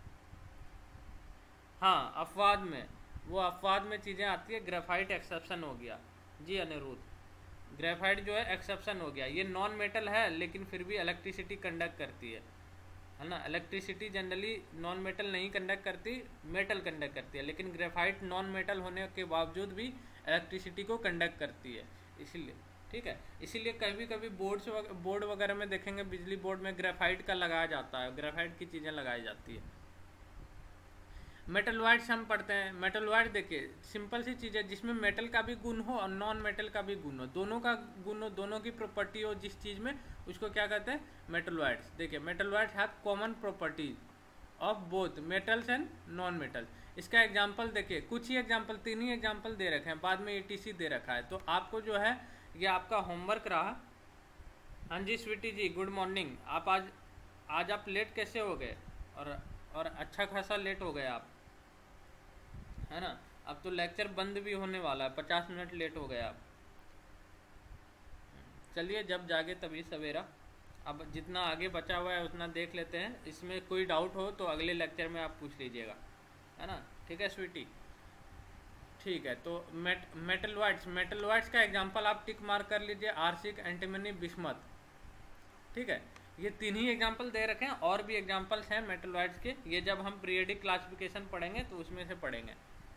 हाँ अपवाद में चीज़ें आती है, ग्रेफाइट एक्सेप्शन हो गया जी अनिरुद्ध, ग्रेफाइट जो है एक्सेप्शन हो गया। ये नॉन मेटल है लेकिन फिर भी इलेक्ट्रिसिटी कंडक्ट करती है ना। इलेक्ट्रिसिटी जनरली नॉन मेटल नहीं कंडक्ट करती, मेटल कंडक्ट करती है, लेकिन ग्रेफाइट नॉन मेटल होने के बावजूद भी इलेक्ट्रिसिटी को कंडक्ट करती है, इसीलिए। ठीक है, इसीलिए कभी कभी बोर्ड वगैरह में देखेंगे, बिजली बोर्ड में ग्रेफाइट का लगाया जाता है, ग्रेफाइट की चीज़ें लगाई जाती है। मेटलॉइड्स हम पढ़ते हैं, मेटलॉइड देखिए सिंपल सी चीज़ है जिसमें मेटल का भी गुण हो और नॉन मेटल का भी गुण हो, दोनों का गुण हो, दोनों की प्रॉपर्टी हो जिस चीज़ में, उसको क्या कहते हैं, मेटलॉइड्स। देखिए metalloids have common properties of both metals and non metal. इसका एग्जाम्पल देखिए, कुछ ही एग्जाम्पल, 3 ही एग्जाम्पल दे रखे हैं, बाद में ETC दे रखा है। तो आपको जो है ये आपका होमवर्क रहा। हाँ जी स्वीटी जी गुड मॉर्निंग। आप आज आप लेट कैसे हो गए, और अच्छा खासा लेट हो गए आप, है ना। अब तो लेक्चर बंद भी होने वाला है, 50 मिनट लेट हो गए आप। चलिए जब जागे तभी सवेरा। अब जितना आगे बचा हुआ है उतना देख लेते हैं, इसमें कोई डाउट हो तो अगले लेक्चर में आप पूछ लीजिएगा, है ना। ठीक है स्वीटी, ठीक है। तो मेटलॉइड्स का एग्जांपल आप टिक मार्क कर लीजिए, आर्सिक, एंटीमनी, बिस्मथ। ठीक है, ये 3 ही एग्जांपल दे रखे हैं, और भी एग्जांपल्स हैं मेटलॉइड्स के, ये जब हम पीरियडिक क्लासिफिकेशन पढ़ेंगे तो उसमें से पढ़ेंगे,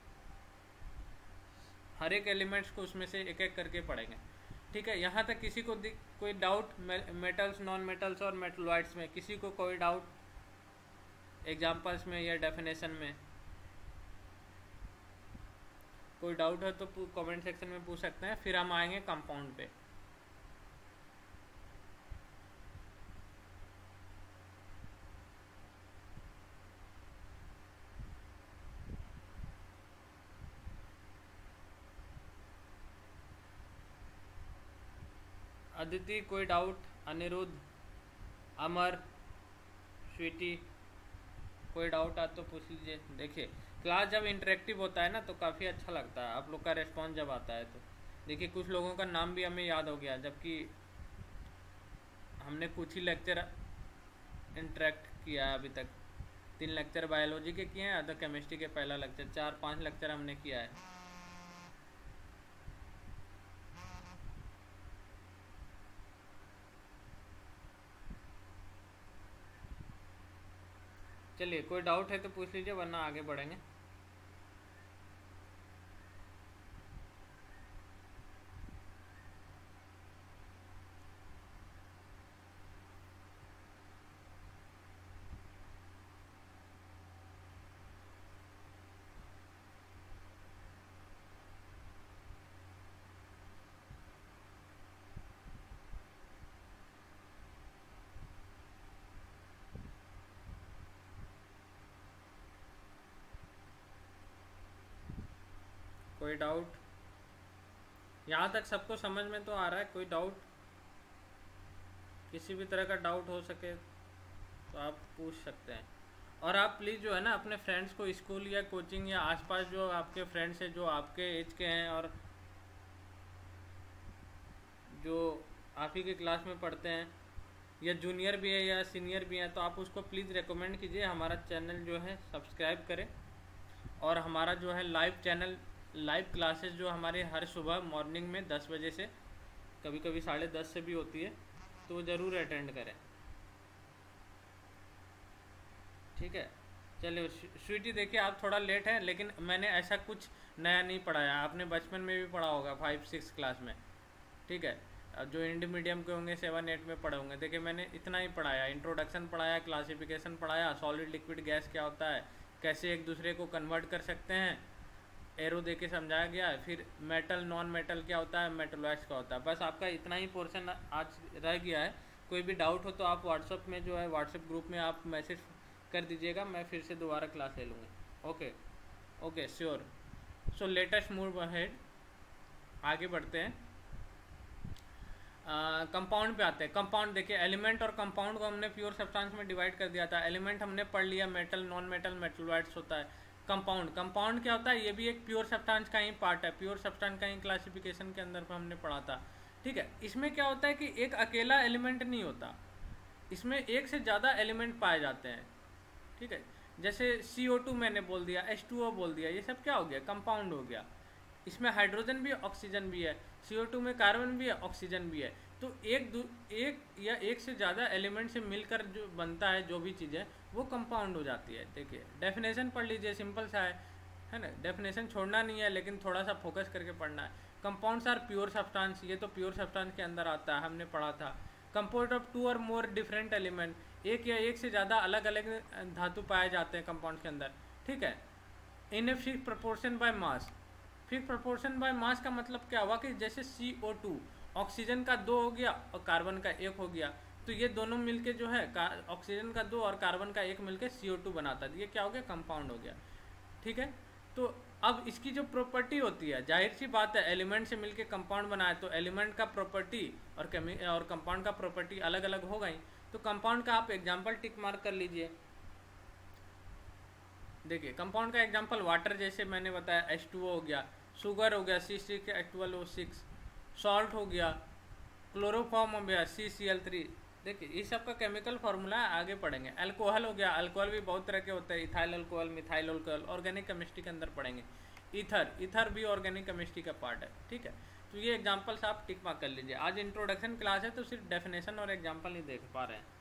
हर एक एलिमेंट्स को उसमें से एक एक करके पढ़ेंगे। ठीक है, यहाँ तक किसी को कोई डाउट, मेटल्स, नॉन मेटल्स और मेटलॉइड्स में किसी को कोई डाउट, एग्जांपल्स में या डेफिनेशन में कोई डाउट है तो कमेंट सेक्शन में पूछ सकते हैं, फिर हम आएंगे कंपाउंड पे। अदिति कोई डाउट? अनिरुद्ध, अमर, स्वीटी, कोई डाउट आ तो पूछ लीजिए। देखिए क्लास जब इंटरेक्टिव होता है ना तो काफ़ी अच्छा लगता है, आप लोग का रिस्पॉन्स जब आता है तो। देखिए कुछ लोगों का नाम भी हमें याद हो गया, जबकि हमने कुछ ही लेक्चर इंटरेक्ट किया है अभी तक। 3 लेक्चर बायोलॉजी के किए हैं, अदर केमिस्ट्री के पहला लेक्चर, 4-5 लेक्चर हमने किया है। चलिए कोई डाउट है तो पूछ लीजिए, वरना आगे बढ़ेंगे। कोई डाउट? यहाँ तक सबको समझ में तो आ रहा है? कोई डाउट? किसी भी तरह का डाउट हो सके तो आप पूछ सकते हैं। और आप प्लीज़ जो है ना अपने फ्रेंड्स को स्कूल या कोचिंग या आसपास जो आपके फ्रेंड्स हैं जो आपके एज के हैं और जो आप ही के क्लास में पढ़ते हैं, या जूनियर भी है या सीनियर भी हैं, तो आप उसको प्लीज़ रेकमेंड कीजिए हमारा चैनल जो है सब्सक्राइब करें। और हमारा जो है लाइव चैनल, लाइव क्लासेस जो हमारे हर सुबह मॉर्निंग में 10 बजे से, कभी कभी 10:30 से भी होती है, तो वो ज़रूर अटेंड करें। ठीक है, चलिए स्वीटी देखिए आप थोड़ा लेट हैं, लेकिन मैंने ऐसा कुछ नया नहीं पढ़ाया, आपने बचपन में भी पढ़ा होगा 5-6 क्लास में। ठीक है, अब जो इंडी मीडियम के होंगे 7-8 में पढ़े होंगे। देखिए मैंने इतना ही पढ़ाया, इंट्रोडक्शन पढ़ाया, क्लासिफिकेशन पढ़ाया, सॉलिड लिक्विड गैस क्या होता है, कैसे एक दूसरे को कन्वर्ट कर सकते हैं, एरो दे के समझाया गया है। फिर मेटल नॉन मेटल क्या होता है, मेटलॉइड्स क्या होता है। बस आपका इतना ही पोर्शन आज रह गया है। कोई भी डाउट हो तो आप व्हाट्सअप में जो है व्हाट्सएप ग्रुप में आप मैसेज कर दीजिएगा, मैं फिर से दोबारा क्लास ले लूँगी। Okay okay sure. So latest move ahead, आगे बढ़ते हैं। कंपाउंड पे आते हैं। कंपाउंड देखिए एलिमेंट और कंपाउंड को हमने प्योर सब्सटेंस में डिवाइड कर दिया था। एलिमेंट हमने पढ़ लिया, मेटल नॉन मेटल मेटलॉइड्स होता है। कंपाउंड क्या होता है, ये भी एक प्योर सब्सटेंस का ही पार्ट है, प्योर सब्सटेंस का ही क्लासिफिकेशन के अंदर हमने पढ़ा था। ठीक है, इसमें क्या होता है कि एक अकेला एलिमेंट नहीं होता, इसमें एक से ज़्यादा एलिमेंट पाए जाते हैं। ठीक है, जैसे CO2 मैंने बोल दिया, H2O बोल दिया, ये सब क्या हो गया, कंपाउंड हो गया। इसमें हाइड्रोजन भी है, ऑक्सीजन भी है, CO2 में कार्बन भी है, ऑक्सीजन भी है। तो एक या एक से ज़्यादा एलिमेंट से मिलकर जो बनता है जो भी चीज़ है वो कंपाउंड हो जाती है। देखिए डेफिनेशन पढ़ लीजिए, सिंपल सा है ना, डेफिनेशन छोड़ना नहीं है लेकिन थोड़ा सा फोकस करके पढ़ना है। कंपाउंड्स आर प्योर सब्सटेंस, ये तो प्योर सब्सटेंस के अंदर आता है, हमने पढ़ा था। कंपोज्ड ऑफ 2 और मोर डिफरेंट एलिमेंट, एक या एक से ज़्यादा अलग अलग धातु पाए जाते हैं कंपाउंड के अंदर। ठीक है, in a fix proportion by mass. Fix proportion by mass का मतलब क्या हुआ कि जैसे CO2 ऑक्सीजन का 2 हो गया और कार्बन का 1 हो गया, तो ये दोनों मिलके जो है ऑक्सीजन का 2 और कार्बन का 1 मिलके CO2 बनाता है, ये क्या हो गया, कंपाउंड हो गया। ठीक है, तो अब इसकी जो प्रॉपर्टी होती है, जाहिर सी बात है एलिमेंट से मिलके कंपाउंड बनाए तो एलिमेंट का प्रॉपर्टी और कंपाउंड का प्रॉपर्टी अलग अलग हो गई। तो कंपाउंड का आप एग्जाम्पल टिक मार्क कर लीजिए। देखिए कंपाउंड का एग्जाम्पल वाटर, जैसे मैंने बताया H2O हो गया, शुगर हो गया C6H12O6, सॉल्ट हो गया, क्लोरोफॉर्म हो गया CCl3। देखिए ये सब का केमिकल फार्मूला आगे पढ़ेंगे। अल्कोहल हो गया, अल्कोहल भी बहुत तरह के होते हैं, ethyl alcohol, methyl alcohol, organic chemistry के अंदर पढ़ेंगे। ईथर भी ऑर्गेनिक केमिस्ट्री का पार्ट है। ठीक है, तो ये एग्जाम्पल्स आप टिक मार्क कर लीजिए। आज इंट्रोडक्शन क्लास है तो सिर्फ डेफिनेशन और एग्जाम्पल ही देख पा रहे हैं,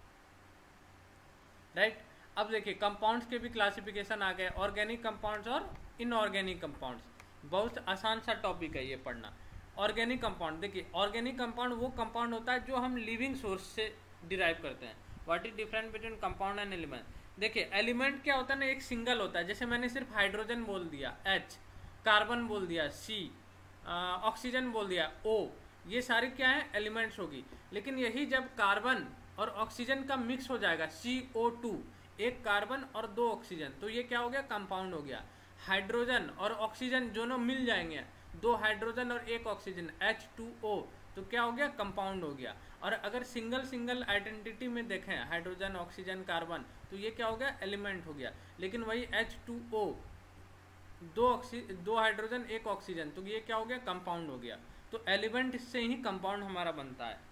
राइट। अब देखिए कंपाउंड्स के भी क्लासिफिकेशन आ गए, ऑर्गेनिक कंपाउंड्स और इनऑर्गेनिक कंपाउंड्स। बहुत आसान सा टॉपिक है ये पढ़ना। ऑर्गेनिक कंपाउंड, देखिए ऑर्गेनिक कंपाउंड वो कंपाउंड होता है जो हम लिविंग सोर्स से डिराइव करते हैं। What is difference between compound and element. देखिए एलिमेंट क्या होता है ना, एक सिंगल होता है, जैसे मैंने सिर्फ हाइड्रोजन बोल दिया H, कार्बन बोल दिया C, ऑक्सीजन बोल दिया O, ये सारी क्या है, एलिमेंट्स होगी। लेकिन यही जब कार्बन और ऑक्सीजन का मिक्स हो जाएगा CO2, एक कार्बन और 2 ऑक्सीजन, तो ये क्या हो गया, कंपाउंड हो गया। हाइड्रोजन और ऑक्सीजन दोनों मिल जाएंगे, 2 हाइड्रोजन और 1 ऑक्सीजन H2O, तो तो क्या हो गया, कंपाउंड हो गया। और अगर सिंगल सिंगल आइडेंटिटी में देखें, हाइड्रोजन, ऑक्सीजन, कार्बन, तो ये क्या हो गया, एलिमेंट हो गया। लेकिन वही H2O, दो हाइड्रोजन एक ऑक्सीजन, तो ये क्या हो गया, कंपाउंड हो गया। तो एलिमेंट से ही कंपाउंड हमारा बनता है।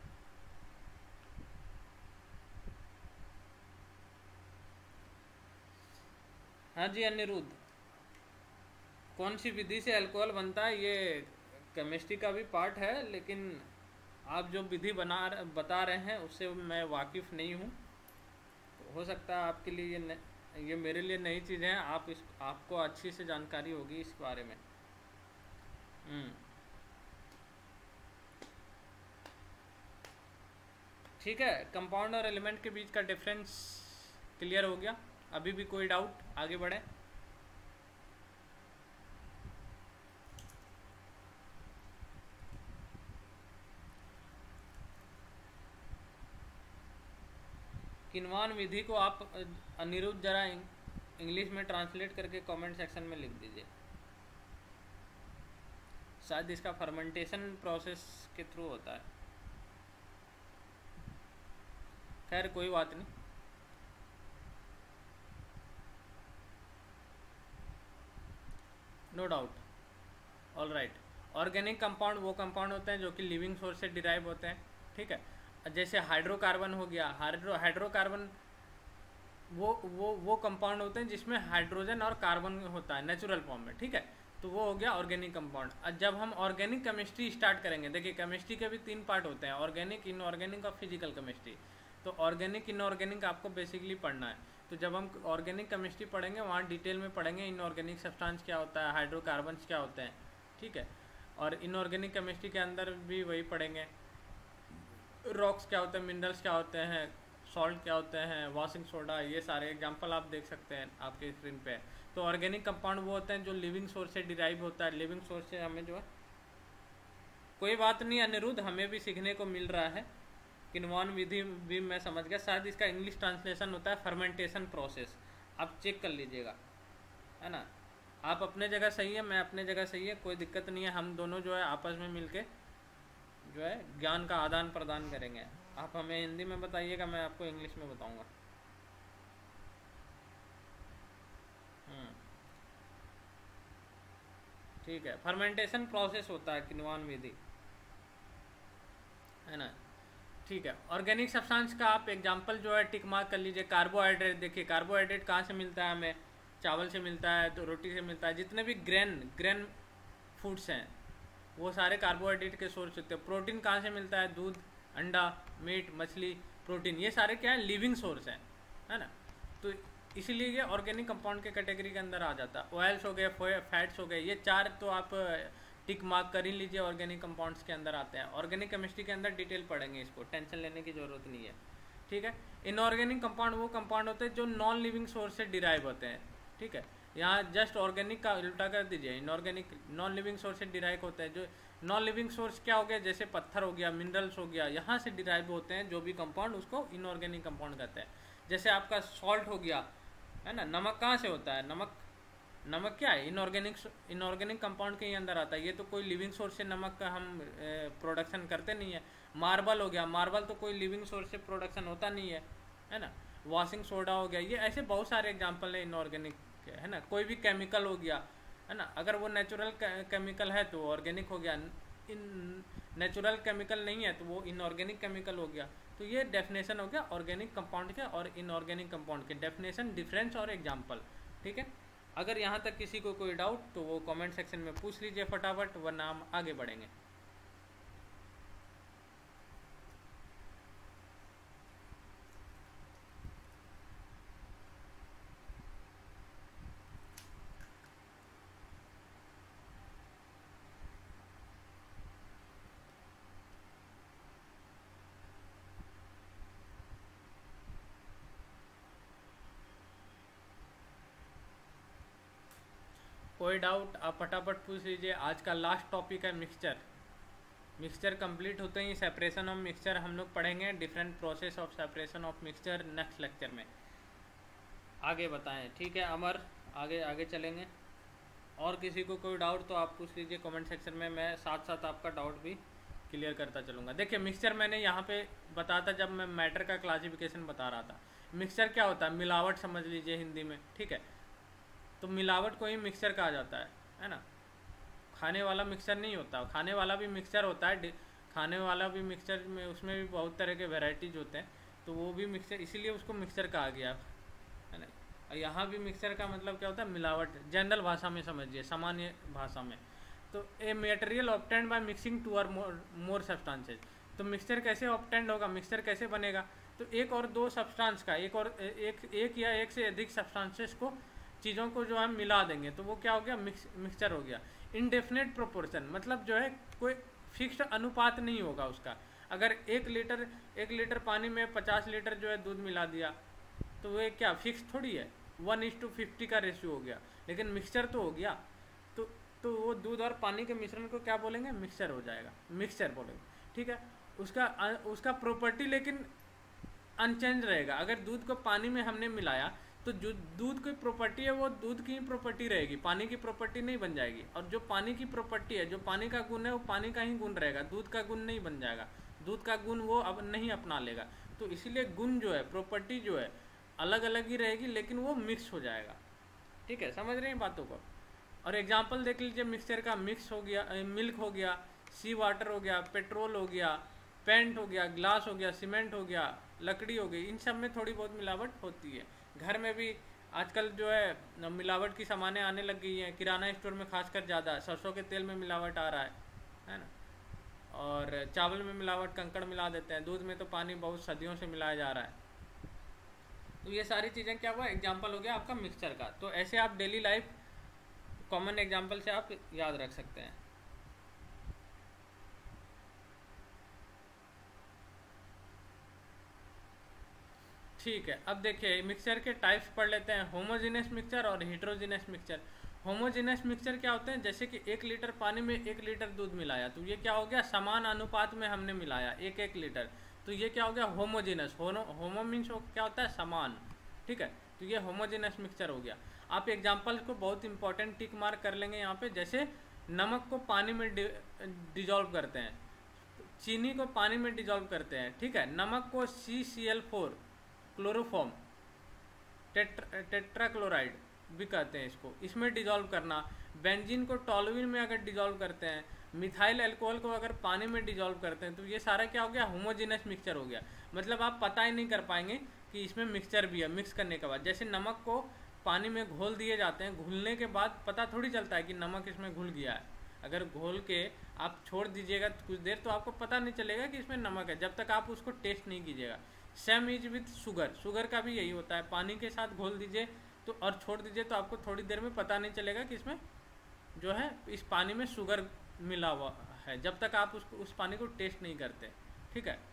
हाँ जी अनिरुद्ध, कौन सी विधि से अल्कोहल बनता है, ये केमिस्ट्री का भी पार्ट है, लेकिन आप जो विधि बता रहे हैं उससे मैं वाकिफ़ नहीं हूँ। तो हो सकता है आपके लिए ये मेरे लिए नई चीज़ है, आपको अच्छी से जानकारी होगी इस बारे में। ठीक है, कंपाउंड और एलिमेंट के बीच का डिफरेंस क्लियर हो गया। अभी भी कोई डाउट, आगे बढ़े। किन्वान विधि को आप अनिरुद्ध जरा इंग्लिश में ट्रांसलेट करके कमेंट सेक्शन में लिख दीजिए। शायद इसका फर्मेंटेशन प्रोसेस के थ्रू होता है। खैर कोई बात नहीं। No doubt, all right. Organic compound वो कंपाउंड होते हैं जो कि लिविंग सोर्स से डिराइव होते हैं, ठीक है। जैसे हाइड्रोकार्बन हो गया, हाइड्रोकार्बन वो कंपाउंड होते हैं जिसमें हाइड्रोजन और कार्बन होता है नेचुरल फॉर्म में, ठीक है। तो वो हो गया ऑर्गेनिक कंपाउंड। जब हम ऑर्गेनिक केमिस्ट्री स्टार्ट करेंगे, देखिए केमिस्ट्री के भी 3 पार्ट होते हैं, ऑर्गेनिक, इनऑर्गेनिक और फिजिकल केमिस्ट्री। तो ऑर्गेनिक इनऑर्गेनिक आपको बेसिकली पढ़ना है। तो जब हम ऑर्गेनिक केमिस्ट्री पढ़ेंगे वहाँ डिटेल में पढ़ेंगे इनऑर्गेनिक सब्सटेंस क्या होता है, हाइड्रोकार्बन्स क्या होते हैं, ठीक है। और इनऑर्गेनिक केमिस्ट्री के अंदर भी वही पढ़ेंगे, रॉक्स क्या होते हैं, मिनरल्स क्या होते हैं, सॉल्ट क्या होते हैं, वॉशिंग सोडा, ये सारे एग्जांपल आप देख सकते हैं आपके स्क्रीन पे। तो ऑर्गेनिक कंपाउंड वो होते हैं जो लिविंग सोर्स से डिराइव होता है, लिविंग सोर्स से हमें जो है। कोई बात नहीं अनिरुद्ध, हमें भी सीखने को मिल रहा है। किन्वान विधि भी मैं समझ गया, शायद इसका इंग्लिश ट्रांसलेशन होता है फर्मेंटेशन प्रोसेस। आप चेक कर लीजिएगा, है ना। आप अपने जगह सही है, मैं अपने जगह सही है, कोई दिक्कत नहीं है। हम दोनों जो है आपस में मिलके जो है ज्ञान का आदान प्रदान करेंगे। आप हमें हिंदी में बताइएगा, मैं आपको इंग्लिश में बताऊंगा। ठीक है, फर्मेंटेशन प्रोसेस होता है किन्वान विधि, है ना। ठीक है, ऑर्गेनिक सब्सटेंस का आप एग्जांपल जो है टिक मार्क कर लीजिए। कार्बोहाइड्रेट, देखिए कार्बोहाइड्रेट कहाँ से मिलता है हमें, चावल से मिलता है, तो रोटी से मिलता है। जितने भी ग्रेन फूड्स हैं वो सारे कार्बोहाइड्रेट के सोर्स होते हैं। प्रोटीन कहाँ से मिलता है, दूध, अंडा, मीट, मछली, प्रोटीन, ये सारे क्या है, लिविंग सोर्स हैं, है ना। तो इसीलिए ये ऑर्गेनिक कंपाउंड के कैटेगरी के अंदर आ जाता है। ऑयल्स हो गए, फैट्स हो गए, ये 4 तो आप टिक मार्क कर ही लीजिए, ऑर्गेनिक कंपाउंड्स के अंदर आते हैं। ऑर्गेनिक केमिस्ट्री के अंदर डिटेल पढ़ेंगे, इसको टेंशन लेने की ज़रूरत नहीं है, ठीक है। इनऑर्गेनिक कंपाउंड वो कंपाउंड होते हैं जो नॉन लिविंग सोर्स से डिराइव होते हैं, ठीक है। यहाँ जस्ट ऑर्गेनिक का उल्टा कर दीजिए, इनऑर्गेनिक नॉन लिविंग सोर्स से डिराइव होते हैं। जो नॉन लिविंग सोर्स क्या हो गया, जैसे पत्थर हो गया, मिनरल्स हो गया, यहाँ से डिराइव होते हैं जो भी कंपाउंड, उसको इनऑर्गेनिक कंपाउंड कहते हैं। जैसे आपका सॉल्ट हो गया, है ना। नमक कहाँ से होता है, नमक क्या है, इनऑर्गेनिक कंपाउंड के ही अंदर आता है। ये तो कोई लिविंग सोर्स से नमक का हम प्रोडक्शन करते नहीं है। मार्बल हो गया, मार्बल तो कोई लिविंग सोर्स से प्रोडक्शन होता नहीं है ना। वॉशिंग सोडा हो गया, ये ऐसे बहुत सारे एग्जांपल है इनऑर्गेनिक के, है ना। कोई भी केमिकल हो गया, है ना, अगर वो नेचुरल केमिकल है तो ऑर्गेनिक हो गया, नेचुरल केमिकल नहीं है तो वो इनऑर्गेनिक केमिकल हो गया। तो ये डेफिनेशन हो गया ऑर्गेनिक कंपाउंड के और इनऑर्गेनिक कंपाउंड के, डेफिनेशन, डिफरेंस और एग्जांपल, ठीक है। अगर यहाँ तक किसी को कोई डाउट तो वो कमेंट सेक्शन में पूछ लीजिए फटाफट, वरना हम आगे बढ़ेंगे। कोई डाउट आप फटाफट पूछ लीजिए। आज का लास्ट टॉपिक है मिक्सचर कंप्लीट होते ही सेपरेशन ऑफ मिक्सचर हम लोग पढ़ेंगे, different process of separation of mixture next lecture में। आगे बताएं, ठीक है अमर, आगे चलेंगे। और किसी को कोई डाउट तो आप पूछ लीजिए कमेंट सेक्शन में, मैं साथ साथ आपका डाउट भी क्लियर करता चलूँगा। देखिए मिक्सचर मैंने यहाँ पे बताया था जब मैं मैटर का क्लासिफिकेशन बता रहा था। मिक्सचर क्या होता है, मिलावट समझ लीजिए हिंदी में, ठीक है। तो मिलावट को ही मिक्सचर कहा जाता है ना। खाने वाला मिक्सचर नहीं होता, खाने वाला भी मिक्सचर होता है, खाने वाला भी मिक्सचर में उसमें भी बहुत तरह के वेराइटीज होते हैं, तो वो भी मिक्सचर, इसीलिए उसको मिक्सचर कहा गया है ना। और यहाँ भी मिक्सचर का मतलब क्या होता है, मिलावट, जनरल भाषा में समझिए, सामान्य भाषा में। तो a material obtained by mixing two or more substances. तो मिक्सचर कैसे ऑब्टेंड होगा, मिक्सचर कैसे बनेगा, तो एक और दो सब्सटेंस का, एक या एक से अधिक सब्सटेंसेस को, चीज़ों को जो हम मिला देंगे तो वो क्या हो गया, मिक्सचर हो गया। इनडेफिनेट प्रोपोर्शन मतलब जो है कोई फिक्स्ड अनुपात नहीं होगा उसका। अगर एक लीटर पानी में 50 लीटर जो है दूध मिला दिया तो वो क्या फिक्स थोड़ी है, 1:50 का रेशियो हो गया, लेकिन मिक्सचर तो हो गया। तो वो दूध और पानी के मिश्रण को क्या बोलेंगे, मिक्सचर हो जाएगा, मिक्सचर बोलेंगे, ठीक है। उसका प्रॉपर्टी लेकिन अनचेंज रहेगा। अगर दूध को पानी में हमने मिलाया तो जो दूध की प्रॉपर्टी है वो दूध की ही प्रॉपर्टी रहेगी, पानी की प्रॉपर्टी नहीं बन जाएगी। और जो पानी की प्रॉपर्टी है, जो पानी का गुण है, वो पानी का ही गुण रहेगा, दूध का गुण नहीं बन जाएगा, दूध का गुण वो अब नहीं अपना लेगा। तो इसीलिए गुण जो है, प्रॉपर्टी जो है अलग अलग ही रहेगी, लेकिन वो मिक्स हो जाएगा, ठीक है। समझ रहे हैं बातों को। और एग्जाम्पल देख लीजिए मिक्सचर का, मिक्स हो गया, मिल्क हो गया, सी वाटर हो गया, पेट्रोल हो गया, पेंट हो गया, ग्लास हो गया, सीमेंट हो गया, लकड़ी हो गई, इन सब में थोड़ी बहुत मिलावट होती है। घर में भी आजकल जो है मिलावट की सामानें आने लग गई हैं, किराना स्टोर में खासकर ज़्यादा, सरसों के तेल में मिलावट आ रहा है ना। और चावल में मिलावट, कंकड़ मिला देते हैं, दूध में तो पानी बहुत सदियों से मिलाया जा रहा है। तो ये सारी चीज़ें क्या हुआ, एग्जाम्पल हो गया आपका मिक्सचर का। तो ऐसे आप डेली लाइफ कॉमन एग्जाम्पल से आप याद रख सकते हैं। ठीक है, अब देखिए मिक्सचर के टाइप्स पढ़ लेते हैं, होमोजेनियस मिक्सचर और हेटेरोजेनियस मिक्सचर। होमोजेनियस मिक्सचर क्या होते हैं, जैसे कि 1 लीटर पानी में 1 लीटर दूध मिलाया, तो ये क्या हो गया, समान अनुपात में हमने मिलाया 1-1 लीटर, तो ये क्या हो गया, होमोजेनियस। होमो मीन्स क्या होता है, समान, ठीक है। तो ये होमोजेनियस मिक्सचर हो गया। आप एग्जाम्पल को बहुत इंपॉर्टेंट टिक मार्क कर लेंगे यहाँ पे, जैसे नमक को पानी में डिजॉल्व करते हैं, चीनी को पानी में डिजॉल्व करते हैं, ठीक है। नमक को CCl4 क्लोरोफॉर्म, टेट्राक्लोराइड भी कहते हैं इसको, इसमें डिजॉल्व करना। बेंजीन को टॉलुइन में अगर डिजॉल्व करते हैं, मिथाइल अल्कोहल को अगर पानी में डिजॉल्व करते हैं, तो ये सारा क्या हो गया, होमोजेनस मिक्सचर हो गया। मतलब आप पता ही नहीं कर पाएंगे कि इसमें मिक्सचर भी है। मिक्स करने के बाद, जैसे नमक को पानी में घोल दिए जाते हैं, घुलने के बाद पता थोड़ी चलता है कि नमक इसमें घुल गया है। अगर घोल के आप छोड़ दीजिएगा कुछ देर, तो आपको पता नहीं चलेगा कि इसमें नमक है, जब तक आप उसको टेस्ट नहीं कीजिएगा। सेम इज विथ शुगर का भी यही होता है, पानी के साथ घोल दीजिए तो और छोड़ दीजिए, तो आपको थोड़ी देर में पता नहीं चलेगा कि इसमें जो है इस पानी में शुगर मिला हुआ है, जब तक आप उस पानी को टेस्ट नहीं करते, ठीक है।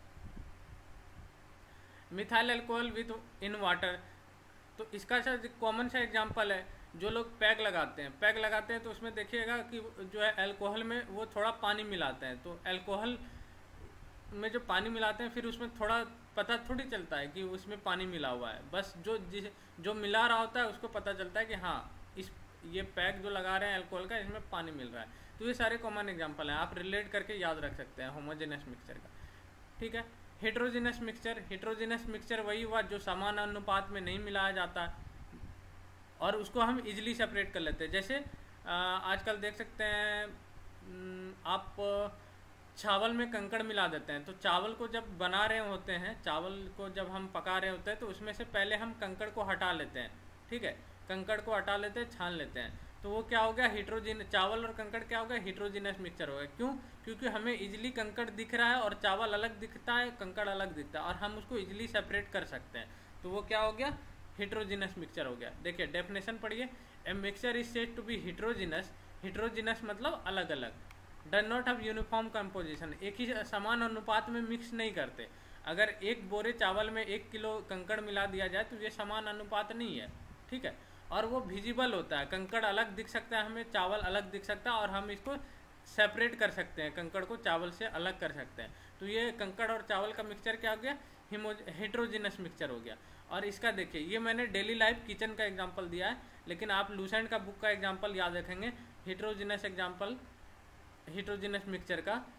Methyl alcohol with in water, तो इसका कॉमन सा एग्जांपल है, जो लोग पैग लगाते हैं तो उसमें देखिएगा कि जो है अल्कोहल में वो थोड़ा पानी मिलाते हैं, तो अल्कोहल में जो पानी मिलाते हैं फिर उसमें थोड़ा पता थोड़ी चलता है कि उसमें पानी मिला हुआ है, बस जो मिला रहा होता है उसको पता चलता है कि हाँ ये पैक जो लगा रहे हैं अल्कोहल का, इसमें पानी मिल रहा है। तो ये सारे कॉमन एग्जांपल हैं, आप रिलेट करके याद रख सकते हैं होमोजेनस मिक्सचर का, ठीक है। हेटेरोजेनस मिक्सचर वही हुआ जो समान अनुपात में नहीं मिलाया जाता और उसको हम इजीली सेपरेट कर लेते हैं। जैसे आजकल देख सकते हैं आप चावल में कंकड़ मिला देते हैं, तो चावल को जब बना रहे होते हैं, चावल को जब हम पका रहे होते हैं, तो उसमें से पहले हम कंकड़ को हटा लेते हैं, ठीक है। कंकड़ को हटा लेते हैं, छान लेते हैं, तो वो क्या हो गया, चावल और कंकड़ क्या हो गया, हेटेरोजेनस मिक्सचर हो गया। क्यों? क्योंकि हमें इजीली कंकड़ दिख रहा है और चावल अलग दिखता है, कंकड़ अलग दिखता है, और हम उसको इजीली सेपरेट कर सकते हैं, तो वो क्या हो गया, हेटेरोजेनस मिक्सचर हो गया। देखिए डेफिनेशन पढ़िए, a mixture is said to be heterogeneous मतलब अलग अलग, does not have uniform composition, एक ही समान अनुपात में मिक्स नहीं करते। अगर एक बोरे चावल में 1 किलो कंकड़ मिला दिया जाए तो ये समान अनुपात नहीं है, ठीक है। और वो विजिबल होता है, कंकड़ अलग दिख सकता है हमें, चावल अलग दिख सकता है, और हम इसको सेपरेट कर सकते हैं, कंकड़ को चावल से अलग कर सकते हैं। तो ये कंकड़ और चावल का मिक्सचर क्या हो गया, हेटेरोजेनस मिक्सचर हो गया। और इसका देखिए, ये मैंने डेली लाइफ किचन का एग्जाम्पल दिया है, लेकिन आप लूसेंट का बुक का एग्जाम्पल याद रखेंगे, हेटेरोजेनस मिक्सचर का,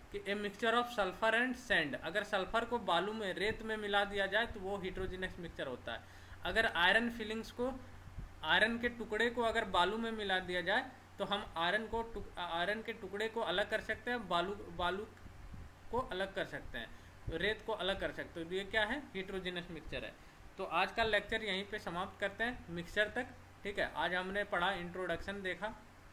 कि a mixture of sulphur and sand, अगर सल्फर को बालू में रेत में मिला दिया जाए तो वो हिट्रोजिनस मिक्सचर होता है। अगर आयरन फिलिंग्स को, आयरन के टुकड़े को अगर बालू में मिला दिया जाए तो हम आयरन के टुकड़े को अलग कर सकते हैं, बालू को अलग कर सकते हैं, रेत को अलग कर सकते हैं। तो ये क्या है, हिट्रोजिनस मिक्सचर है। तो आज का लेक्चर यहीं पे समाप्त करते हैं, मिक्सचर तक। ठीक है, आज हमने पढ़ा, इंट्रोडक्शन देखा,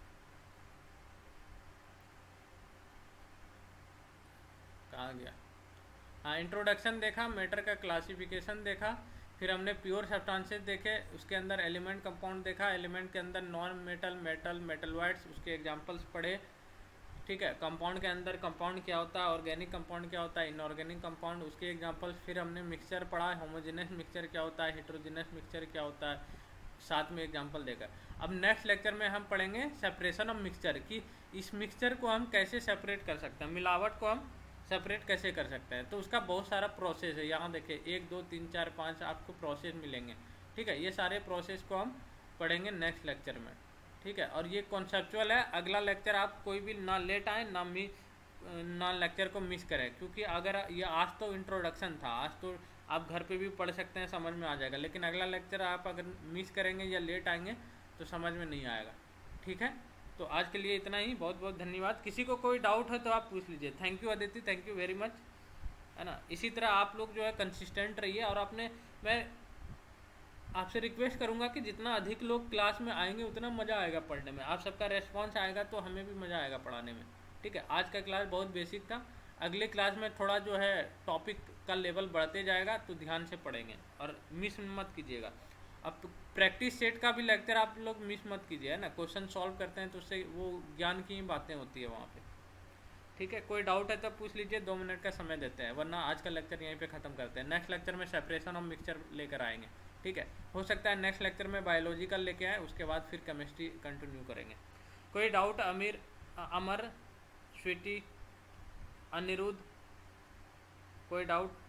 कहाँ गया, हाँ इंट्रोडक्शन देखा, मैटर का क्लासिफिकेशन देखा, फिर हमने प्योर सब्सटेंसेस देखे, उसके अंदर एलिमेंट कंपाउंड देखा, एलिमेंट के अंदर नॉन मेटल, मेटल, मेटलॉइड्स, उसके एग्जांपल्स पढ़े। ठीक है, कंपाउंड के अंदर कंपाउंड क्या होता है, ऑर्गेनिक कंपाउंड क्या होता है, इनऑर्गेनिक कंपाउंड, उसके एग्जांपल्स। फिर हमने मिक्सचर पढ़ा, होमोजेनस मिक्सचर क्या होता है, हेट्रोजेनस मिक्सचर क्या होता है, साथ में एग्जांपल देकर। अब नेक्स्ट लेक्चर में हम पढ़ेंगे सेपरेशन ऑफ मिक्सचर, कि इस मिक्सचर को हम कैसे सेपरेट कर सकते हैं, मिलावट को हम सेपरेट कैसे कर सकते हैं। तो उसका बहुत सारा प्रोसेस है, यहाँ देखिए 1 2 3 4 5 आपको प्रोसेस मिलेंगे। ठीक है, ये सारे प्रोसेस को हम पढ़ेंगे नेक्स्ट लेक्चर में। ठीक है, और ये कॉन्सेप्चुअल है। अगला लेक्चर आप कोई भी ना लेट आए ना लेक्चर को मिस करें, क्योंकि अगर ये आज तो इंट्रोडक्शन था, आज तो आप घर पे भी पढ़ सकते हैं, समझ में आ जाएगा। लेकिन अगला लेक्चर आप अगर मिस करेंगे या लेट आएंगे तो समझ में नहीं आएगा। ठीक है, तो आज के लिए इतना ही, बहुत बहुत धन्यवाद। किसी को कोई डाउट है तो आप पूछ लीजिए। Thank you Aditi, thank you very much, है ना। इसी तरह आप लोग जो है कंसिस्टेंट रहिए, और मैं आपसे रिक्वेस्ट करूंगा कि जितना अधिक लोग क्लास में आएंगे उतना मज़ा आएगा पढ़ने में। आप सबका रेस्पॉन्स आएगा तो हमें भी मज़ा आएगा पढ़ाने में। ठीक है, आज का क्लास बहुत बेसिक था, अगले क्लास में थोड़ा जो है टॉपिक का लेवल बढ़ते जाएगा, तो ध्यान से पढ़ेंगे और मिस मत कीजिएगा। अब प्रैक्टिस सेट का भी लेक्चर आप लोग मिस मत कीजिए, है ना। क्वेश्चन सॉल्व करते हैं तो उससे वो ज्ञान की ही बातें होती है वहाँ पे। ठीक है, कोई डाउट है तो पूछ लीजिए, 2 मिनट का समय देते हैं, वरना आज का लेक्चर यहीं पे ख़त्म करते हैं। नेक्स्ट लेक्चर में सेपरेशन ऑफ मिक्सचर लेकर आएंगे। ठीक है, हो सकता है नेक्स्ट लेक्चर में बायोलॉजिकल लेके आए, उसके बाद फिर केमिस्ट्री कंटिन्यू करेंगे। कोई डाउट, अमर, स्वीटी, अनिरुद्ध, कोई doubt?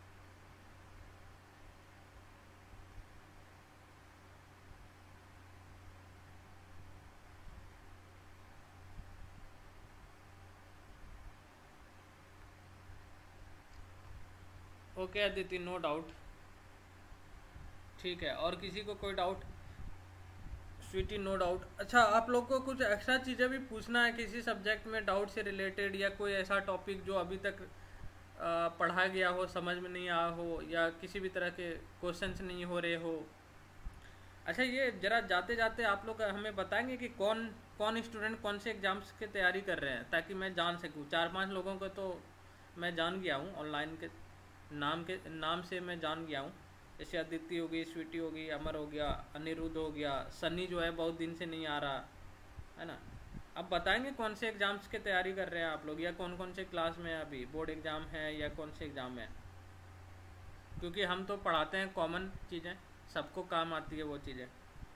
Okay Aditi, no doubt. ठीक है, और किसी को कोई डाउट? Sweety, no doubt. अच्छा, आप लोग को कुछ एक्स्ट्रा चीज़ें भी पूछना है किसी सब्जेक्ट में डाउट से रिलेटेड, या कोई ऐसा टॉपिक जो अभी तक पढ़ा गया हो, समझ में नहीं आया हो, या किसी भी तरह के क्वेश्चंस नहीं हो रहे हो? अच्छा, ये जरा जाते जाते आप लोग हमें बताएंगे कि कौन कौन स्टूडेंट कौन से एग्जाम्स की तैयारी कर रहे हैं, ताकि मैं जान सकूँ। 4-5 लोगों को तो मैं जान गया हूँ, ऑनलाइन के नाम से मैं जान गया हूँ। जैसे अदिति हो गई, स्वीटी हो गई, अमर हो गया, अनिरुद्ध हो गया, सन्नी जो है बहुत दिन से नहीं आ रहा, है ना। अब बताएंगे कौन से एग्ज़ाम्स की तैयारी कर रहे हैं आप लोग, या कौन कौन से क्लास में अभी बोर्ड एग्ज़ाम है, या कौन से एग्ज़ाम है। क्योंकि हम तो पढ़ाते हैं कॉमन चीज़ें, सबको काम आती है वो चीज़ें।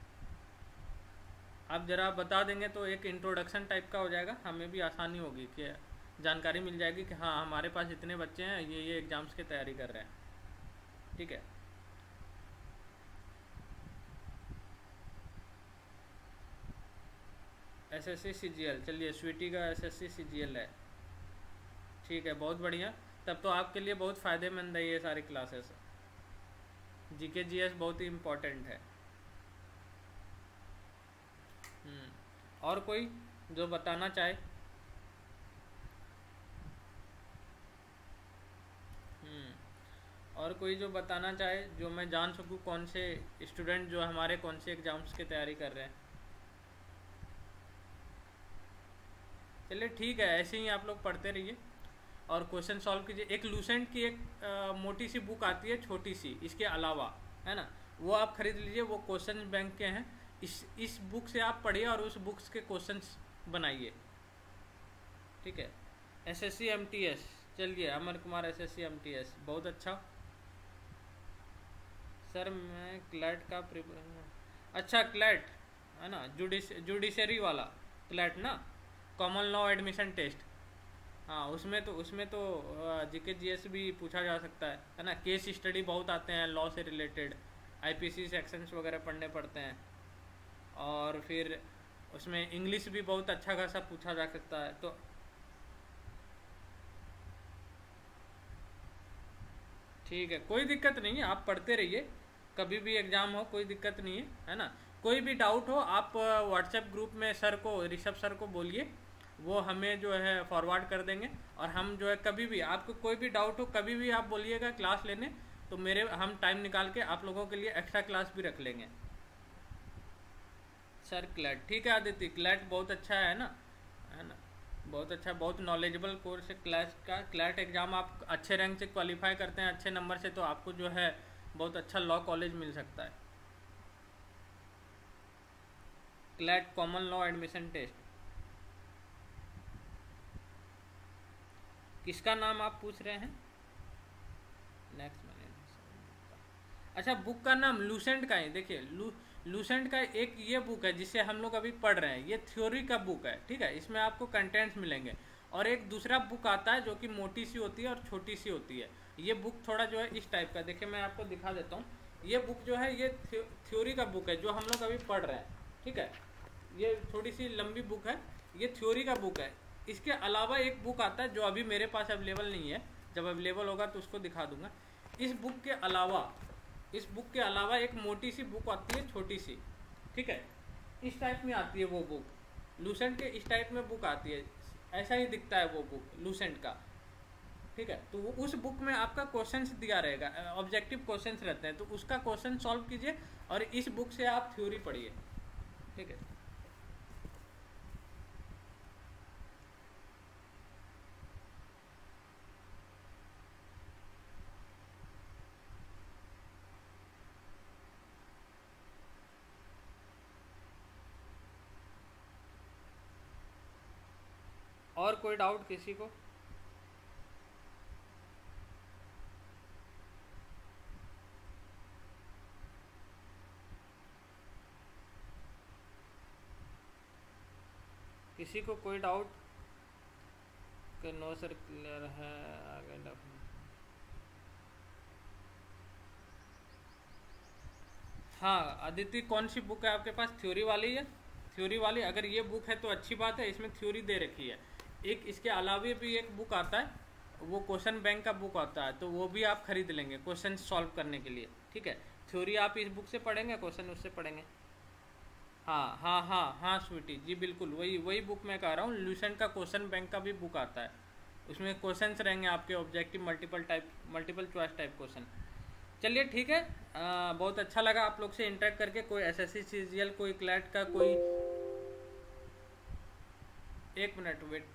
आप ज़रा बता देंगे तो एक इंट्रोडक्शन टाइप का हो जाएगा, हमें भी आसानी होगी कि जानकारी मिल जाएगी कि हाँ हमारे पास इतने बच्चे हैं, ये एग्ज़ाम्स की तैयारी कर रहे हैं। ठीक है, SSC CGL, चलिए स्वीटी का SSC CGL है। ठीक है, बहुत बढ़िया। तब तो आपके लिए बहुत फ़ायदेमंद है ये सारी क्लासेस। GK GS बहुत ही इम्पोर्टेंट है। और कोई जो बताना चाहे? और कोई जो बताना चाहे, जो मैं जान सकूँ कौन से स्टूडेंट जो हमारे कौन से एग्ज़ाम्स की तैयारी कर रहे हैं। चलिए ठीक है, ऐसे ही आप लोग पढ़ते रहिए और क्वेश्चन सॉल्व कीजिए। एक लूसेंट की एक मोटी सी बुक आती है, छोटी सी, इसके अलावा, है ना, वो आप खरीद लीजिए। वो क्वेश्चन बैंक के हैं। इस बुक से आप पढ़िए और उस बुक्स के क्वेश्चंस बनाइए। ठीक है, SSC MTS, चलिए अमर कुमार SSC MTS, बहुत अच्छा सर। मैं क्लैट का अच्छा क्लैट, है ना, जुडिशरी वाला क्लैट ना, कॉमन लॉ एडमिशन टेस्ट। हाँ, उसमें तो GK GS भी पूछा जा सकता है ना। केस स्टडी बहुत आते हैं लॉ से रिलेटेड, IPC सेक्शंस वगैरह पढ़ने पड़ते हैं, और फिर उसमें इंग्लिश भी बहुत अच्छा खासा पूछा जा सकता है। तो ठीक है, कोई दिक्कत नहीं है, आप पढ़ते रहिए, कभी भी एग्जाम हो कोई दिक्कत नहीं है ना। कोई भी डाउट हो आप व्हाट्सएप ग्रुप में सर को, ऋषभ सर को बोलिए, वो हमें जो है फॉरवर्ड कर देंगे। और हम जो है कभी भी आपको कोई भी डाउट हो कभी भी आप बोलिएगा क्लास लेने, तो हम टाइम निकाल के आप लोगों के लिए एक्स्ट्रा क्लास भी रख लेंगे। सर क्लैट, ठीक है आदित्य, क्लैट बहुत अच्छा है ना, है ना, बहुत अच्छा, बहुत नॉलेजेबल कोर्स है क्लैट का। क्लैट एग्ज़ाम आप अच्छे रैंक से क्वालिफाई करते हैं, अच्छे नंबर से, तो आपको जो है बहुत अच्छा लॉ कॉलेज मिल सकता है। CLAT common law admission test, किसका नाम आप पूछ रहे हैं? नेक्स्ट मैंने, अच्छा बुक का नाम लूसेंट का है। देखिए लूसेंट का एक ये बुक है जिसे हम लोग अभी पढ़ रहे हैं, ये थ्योरी का बुक है, ठीक है, इसमें आपको कंटेंट्स मिलेंगे। और एक दूसरा बुक आता है जो कि मोटी सी होती है और छोटी सी होती है। ये बुक थोड़ा जो है इस टाइप का, देखिए मैं आपको दिखा देता हूँ। ये बुक जो है ये थ्योरी का बुक है जो हम लोग अभी पढ़ रहे हैं, ठीक है, ये थोड़ी सी लंबी बुक है, ये थ्योरी का बुक है। इसके अलावा एक बुक आता है जो अभी मेरे पास अवेलेबल नहीं है, जब अवेलेबल होगा तो उसको दिखा दूंगा। इस बुक के अलावा एक मोटी सी बुक आती है, छोटी सी, ठीक है, इस टाइप में आती है वो बुक। लूसेंट के इस टाइप में बुक आती है, ऐसा ही दिखता है वो बुक लूसेंट का, ठीक है। तो उस बुक में आपका क्वेश्चंस दिया रहेगा, ऑब्जेक्टिव क्वेश्चंस रहते हैं, तो उसका क्वेश्चन सॉल्व कीजिए और इस बुक से आप थ्योरी पढ़िए, ठीक है। और कोई डाउट किसी को? किसी को कोई डाउट? कि नो सर क्लियर है आगे हाँ आदित्य, कौन सी बुक है आपके पास? थ्योरी वाली है? थ्योरी वाली अगर ये बुक है तो अच्छी बात है, इसमें थ्योरी दे रखी है। एक इसके अलावा भी एक बुक आता है, वो क्वेश्चन बैंक का बुक आता है, तो वो भी आप खरीद लेंगे क्वेश्चन सॉल्व करने के लिए, ठीक है। थ्योरी आप इस बुक से पढ़ेंगे, क्वेश्चन उससे पढ़ेंगे। हाँ हाँ हाँ हाँ स्वीटी जी, बिल्कुल वही वही बुक मैं कह रहा हूँ। लूसेंट का क्वेश्चन बैंक का भी बुक आता है, उसमें क्वेश्चंस रहेंगे आपके objective, multiple choice type question. चलिए ठीक है, बहुत अच्छा लगा आप लोग से इंटरेक्ट करके। कोई एसएससी सीजीएल, कोई क्लैट का, कोई, एक मिनट वेट,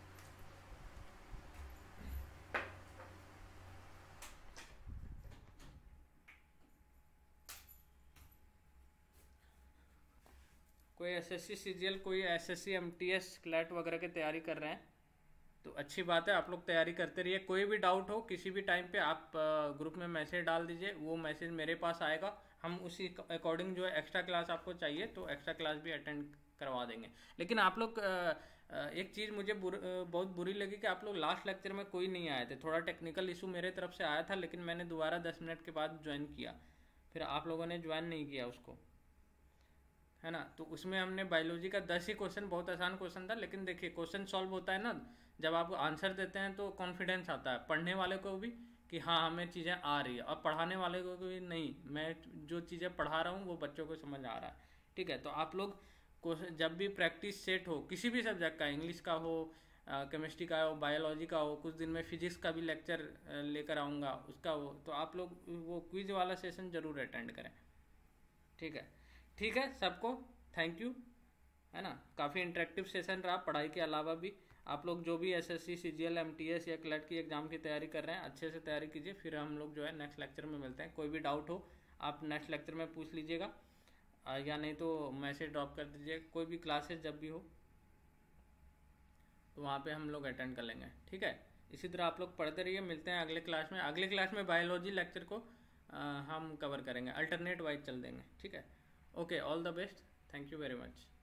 कोई एसएससी सीजीएल, कोई एसएससी एमटीएस क्लैट वगैरह की तैयारी कर रहे हैं तो अच्छी बात है, आप लोग तैयारी करते रहिए। कोई भी डाउट हो किसी भी टाइम पे आप ग्रुप में मैसेज डाल दीजिए, वो मैसेज मेरे पास आएगा, हम उसी अकॉर्डिंग जो है एक्स्ट्रा क्लास आपको चाहिए तो एक्स्ट्रा क्लास भी अटेंड करवा देंगे। लेकिन आप लोग एक चीज़ मुझे बहुत बुरी लगी कि आप लोग लास्ट लेक्चर में कोई नहीं आए थे। थोड़ा टेक्निकल इशू मेरे तरफ से आया था, लेकिन मैंने दोबारा 10 मिनट के बाद ज्वाइन किया, फिर आप लोगों ने ज्वाइन नहीं किया उसको, है ना। तो उसमें हमने बायोलॉजी का 10 ही क्वेश्चन, बहुत आसान क्वेश्चन था, लेकिन देखिए क्वेश्चन सॉल्व होता है ना जब आप आंसर देते हैं तो कॉन्फिडेंस आता है पढ़ने वाले को भी कि हाँ हमें चीज़ें आ रही है, और पढ़ाने वाले को भी नहीं, मैं जो चीज़ें पढ़ा रहा हूँ वो बच्चों को समझ आ रहा है, ठीक है। तो आप लोग जब भी प्रैक्टिस सेट हो किसी भी सब्जेक्ट का, इंग्लिश का हो, केमिस्ट्री का हो, बायोलॉजी का हो, कुछ दिन में फिजिक्स का भी लेक्चर लेकर आऊँगा उसका हो, तो आप लोग वो क्विज वाला सेशन ज़रूर अटेंड करें, ठीक है। ठीक है सबको, थैंक यू, है ना। काफ़ी इंटरेक्टिव सेशन रहा, पढ़ाई के अलावा भी आप लोग जो भी एसएससी सीजीएल एमटीएस या क्लैट की एग्ज़ाम की तैयारी कर रहे हैं अच्छे से तैयारी कीजिए। फिर हम लोग जो है नेक्स्ट लेक्चर में मिलते हैं। कोई भी डाउट हो आप नेक्स्ट लेक्चर में पूछ लीजिएगा, या नहीं तो मैसेज ड्रॉप कर दीजिए। कोई भी क्लासेस जब भी हो तो वहाँ पे हम लोग अटेंड कर लेंगे, ठीक है। इसी तरह आप लोग पढ़ते रहिए, मिलते हैं अगले क्लास में। अगले क्लास में बायोलॉजी लेक्चर को हम कवर करेंगे, अल्टरनेट वाइज चल देंगे, ठीक है। Okay, all the best, thank you very much.